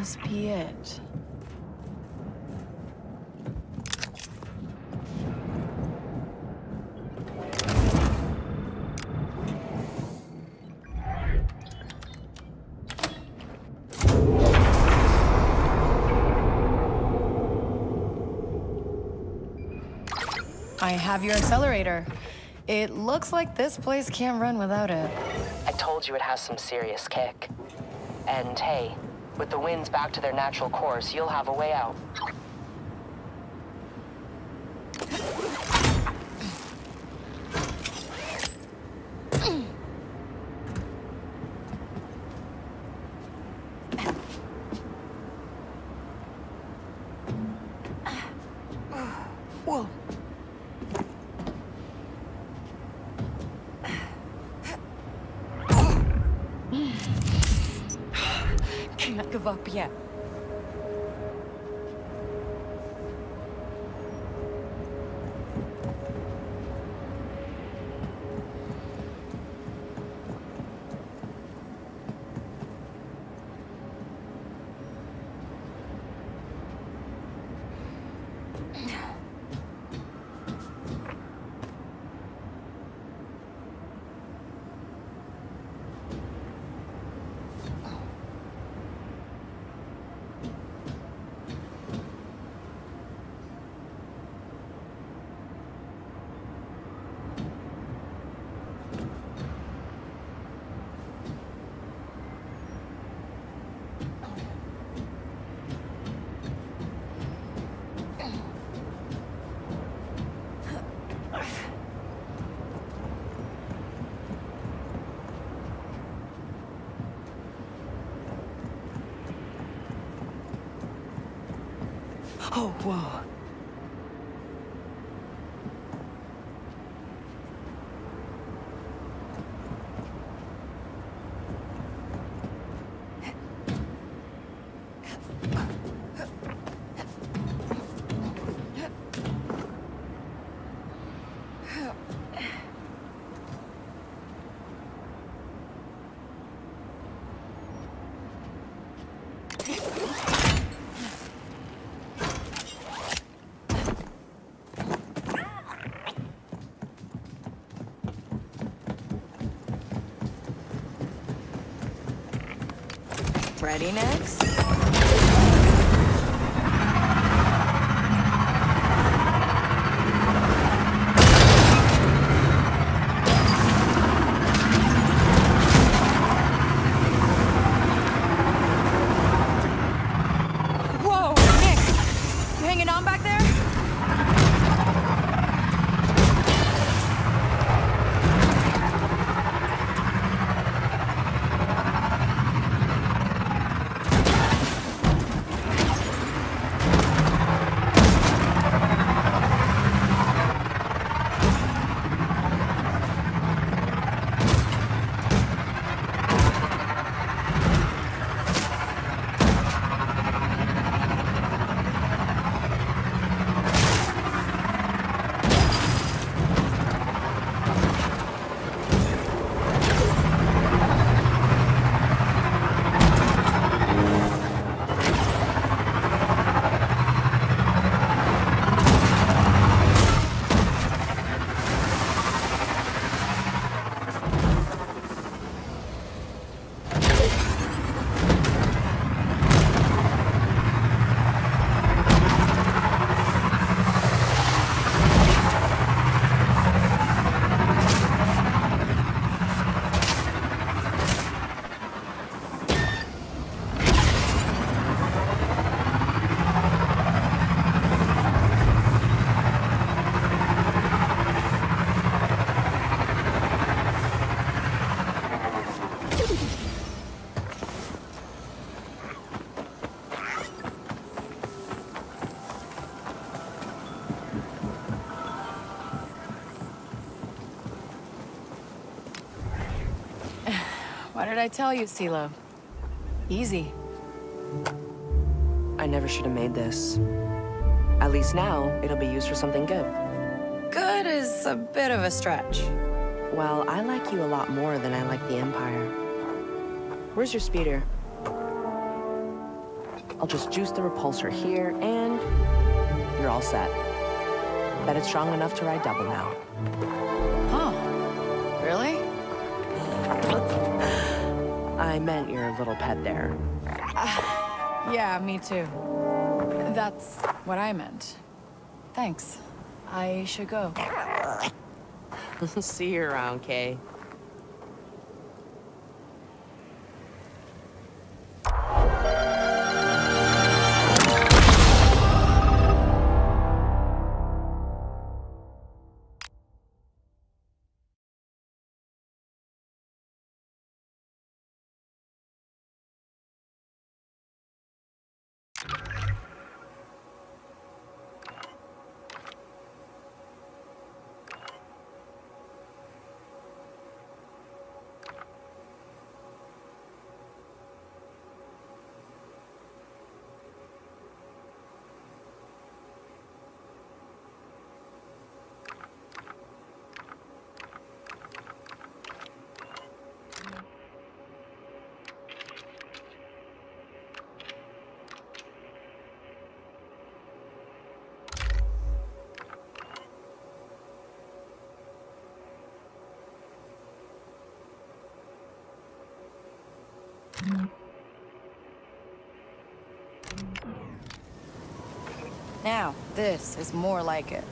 must be it. I have your accelerator. It looks like this place can't run without it. I told you it has some serious kick. And hey, with the winds back to their natural course, you'll have a way out. Whoa. Can't give up yet. Oh, whoa. Ready next? Whoa, Nick! You hanging on back there? What did I tell you, CeeLo? Easy. I never should have made this. At least now, it'll be used for something good. Good is a bit of a stretch. Well, I like you a lot more than I like the Empire. Where's your speeder? I'll just juice the repulsor here, and you're all set. Bet it's strong enough to ride double now. Huh. Really? I meant your little pet there. Yeah, me too. That's what I meant. Thanks. I should go. See you around, Kay. Now, this is more like it.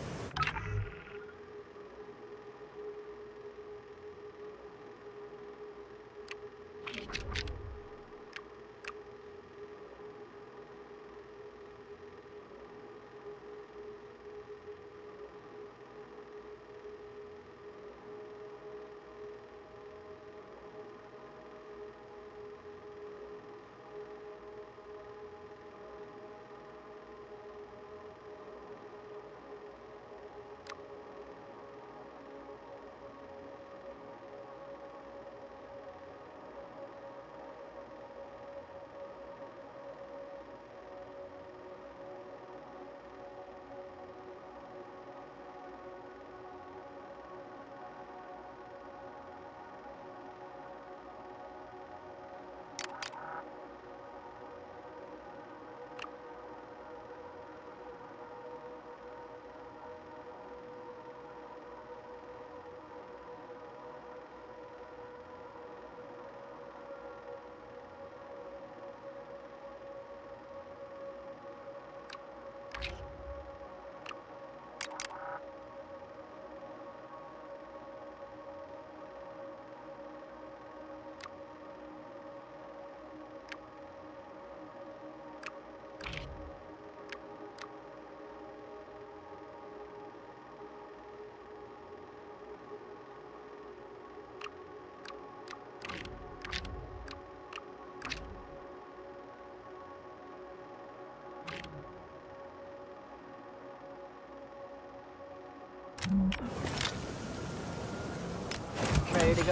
Ready to go?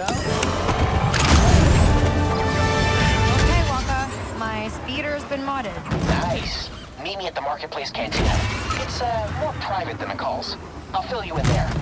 Okay, Waka. My speeder's been modded. Nice. Meet me at the marketplace cantina. It's more private than the calls. I'll fill you in there.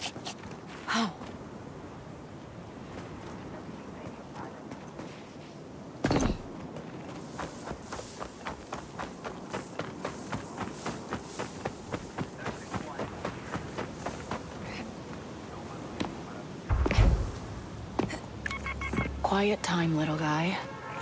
Oh. Quiet time, little guy.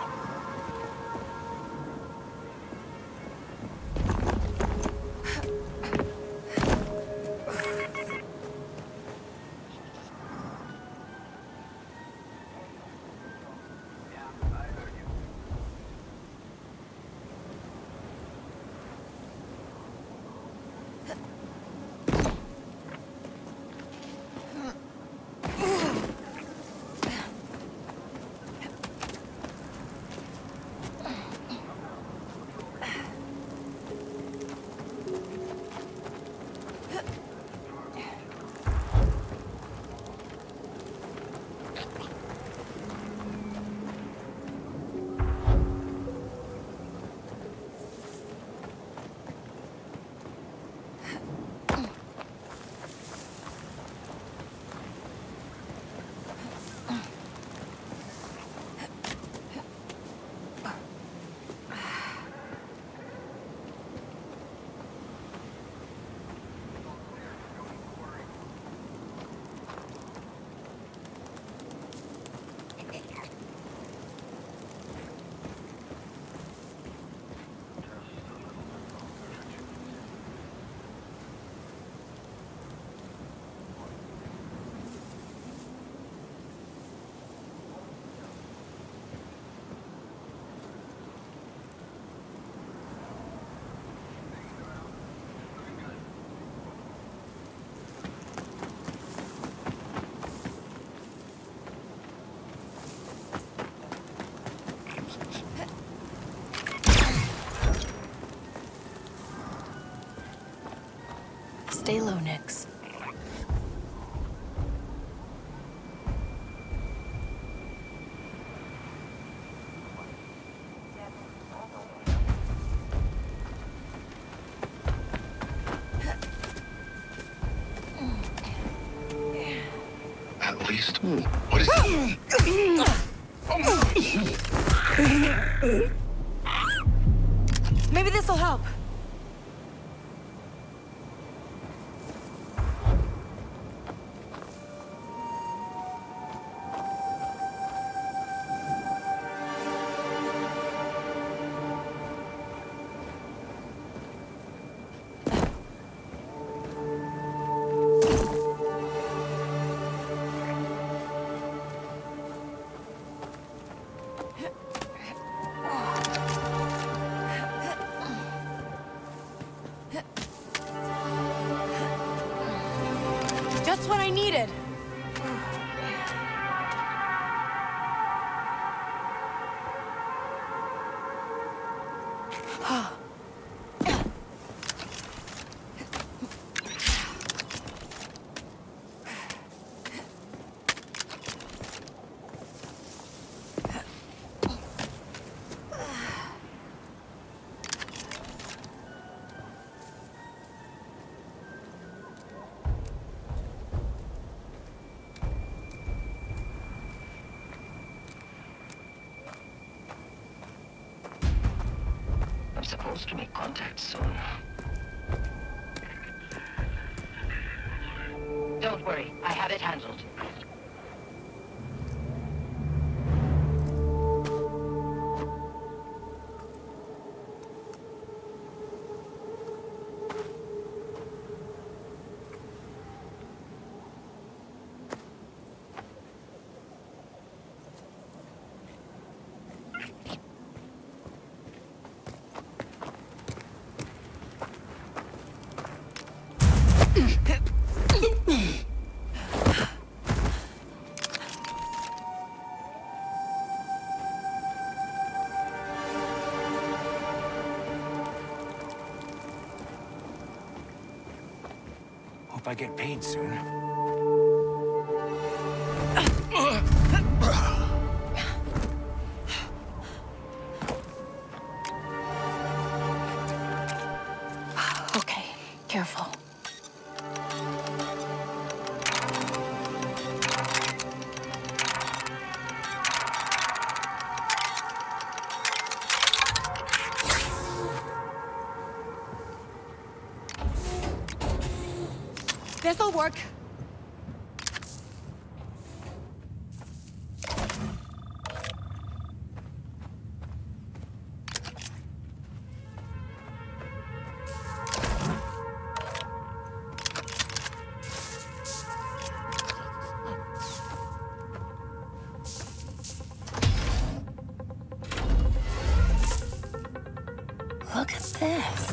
Stay low, Nix. At least, what is it? Maybe this'll help. Just what I needed. I'm supposed to make contact soon. Don't worry, I have it handled. Hope I get paid soon. Okay, careful. work. Look at this.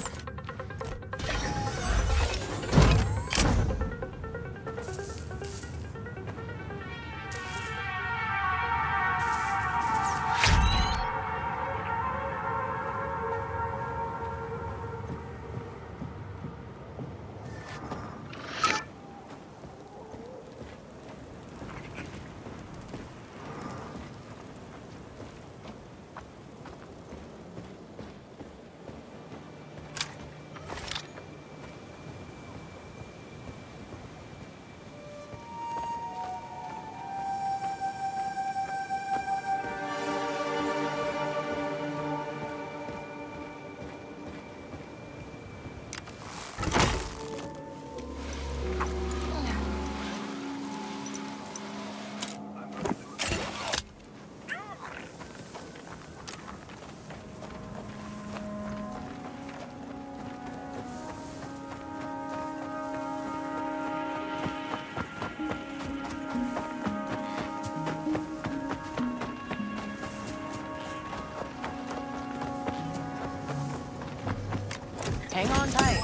Hang on tight.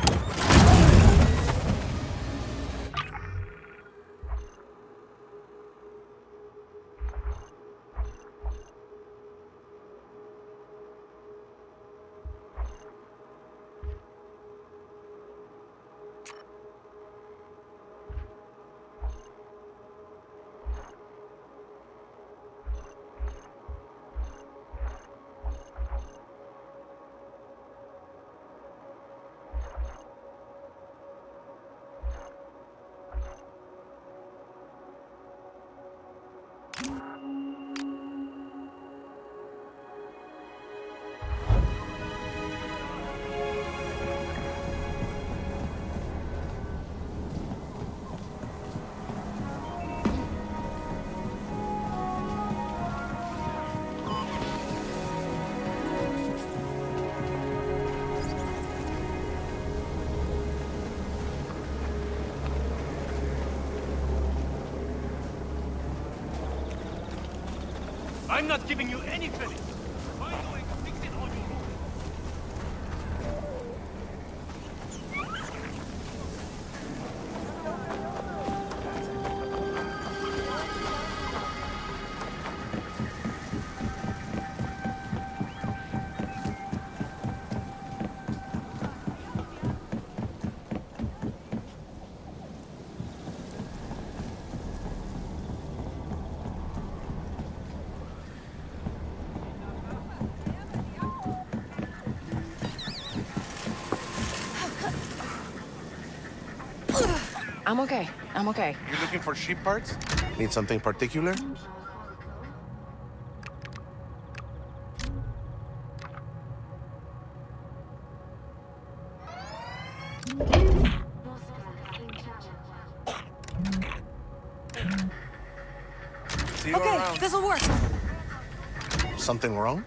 I'm not giving you any credit. By the way, fix it on your own. I'm okay. I'm okay. You looking for ship parts? Need something particular? See you Okay, around. this'll work. Something wrong?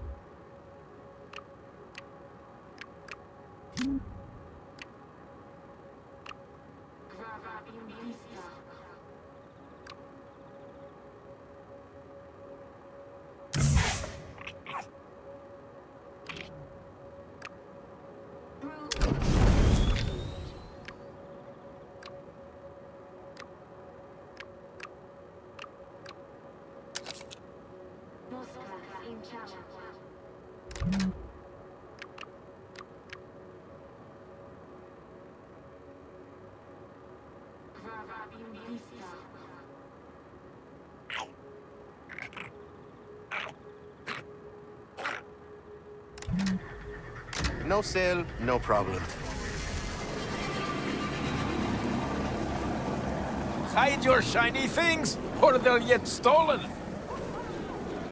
No sale, no problem. Hide your shiny things, or they'll get stolen.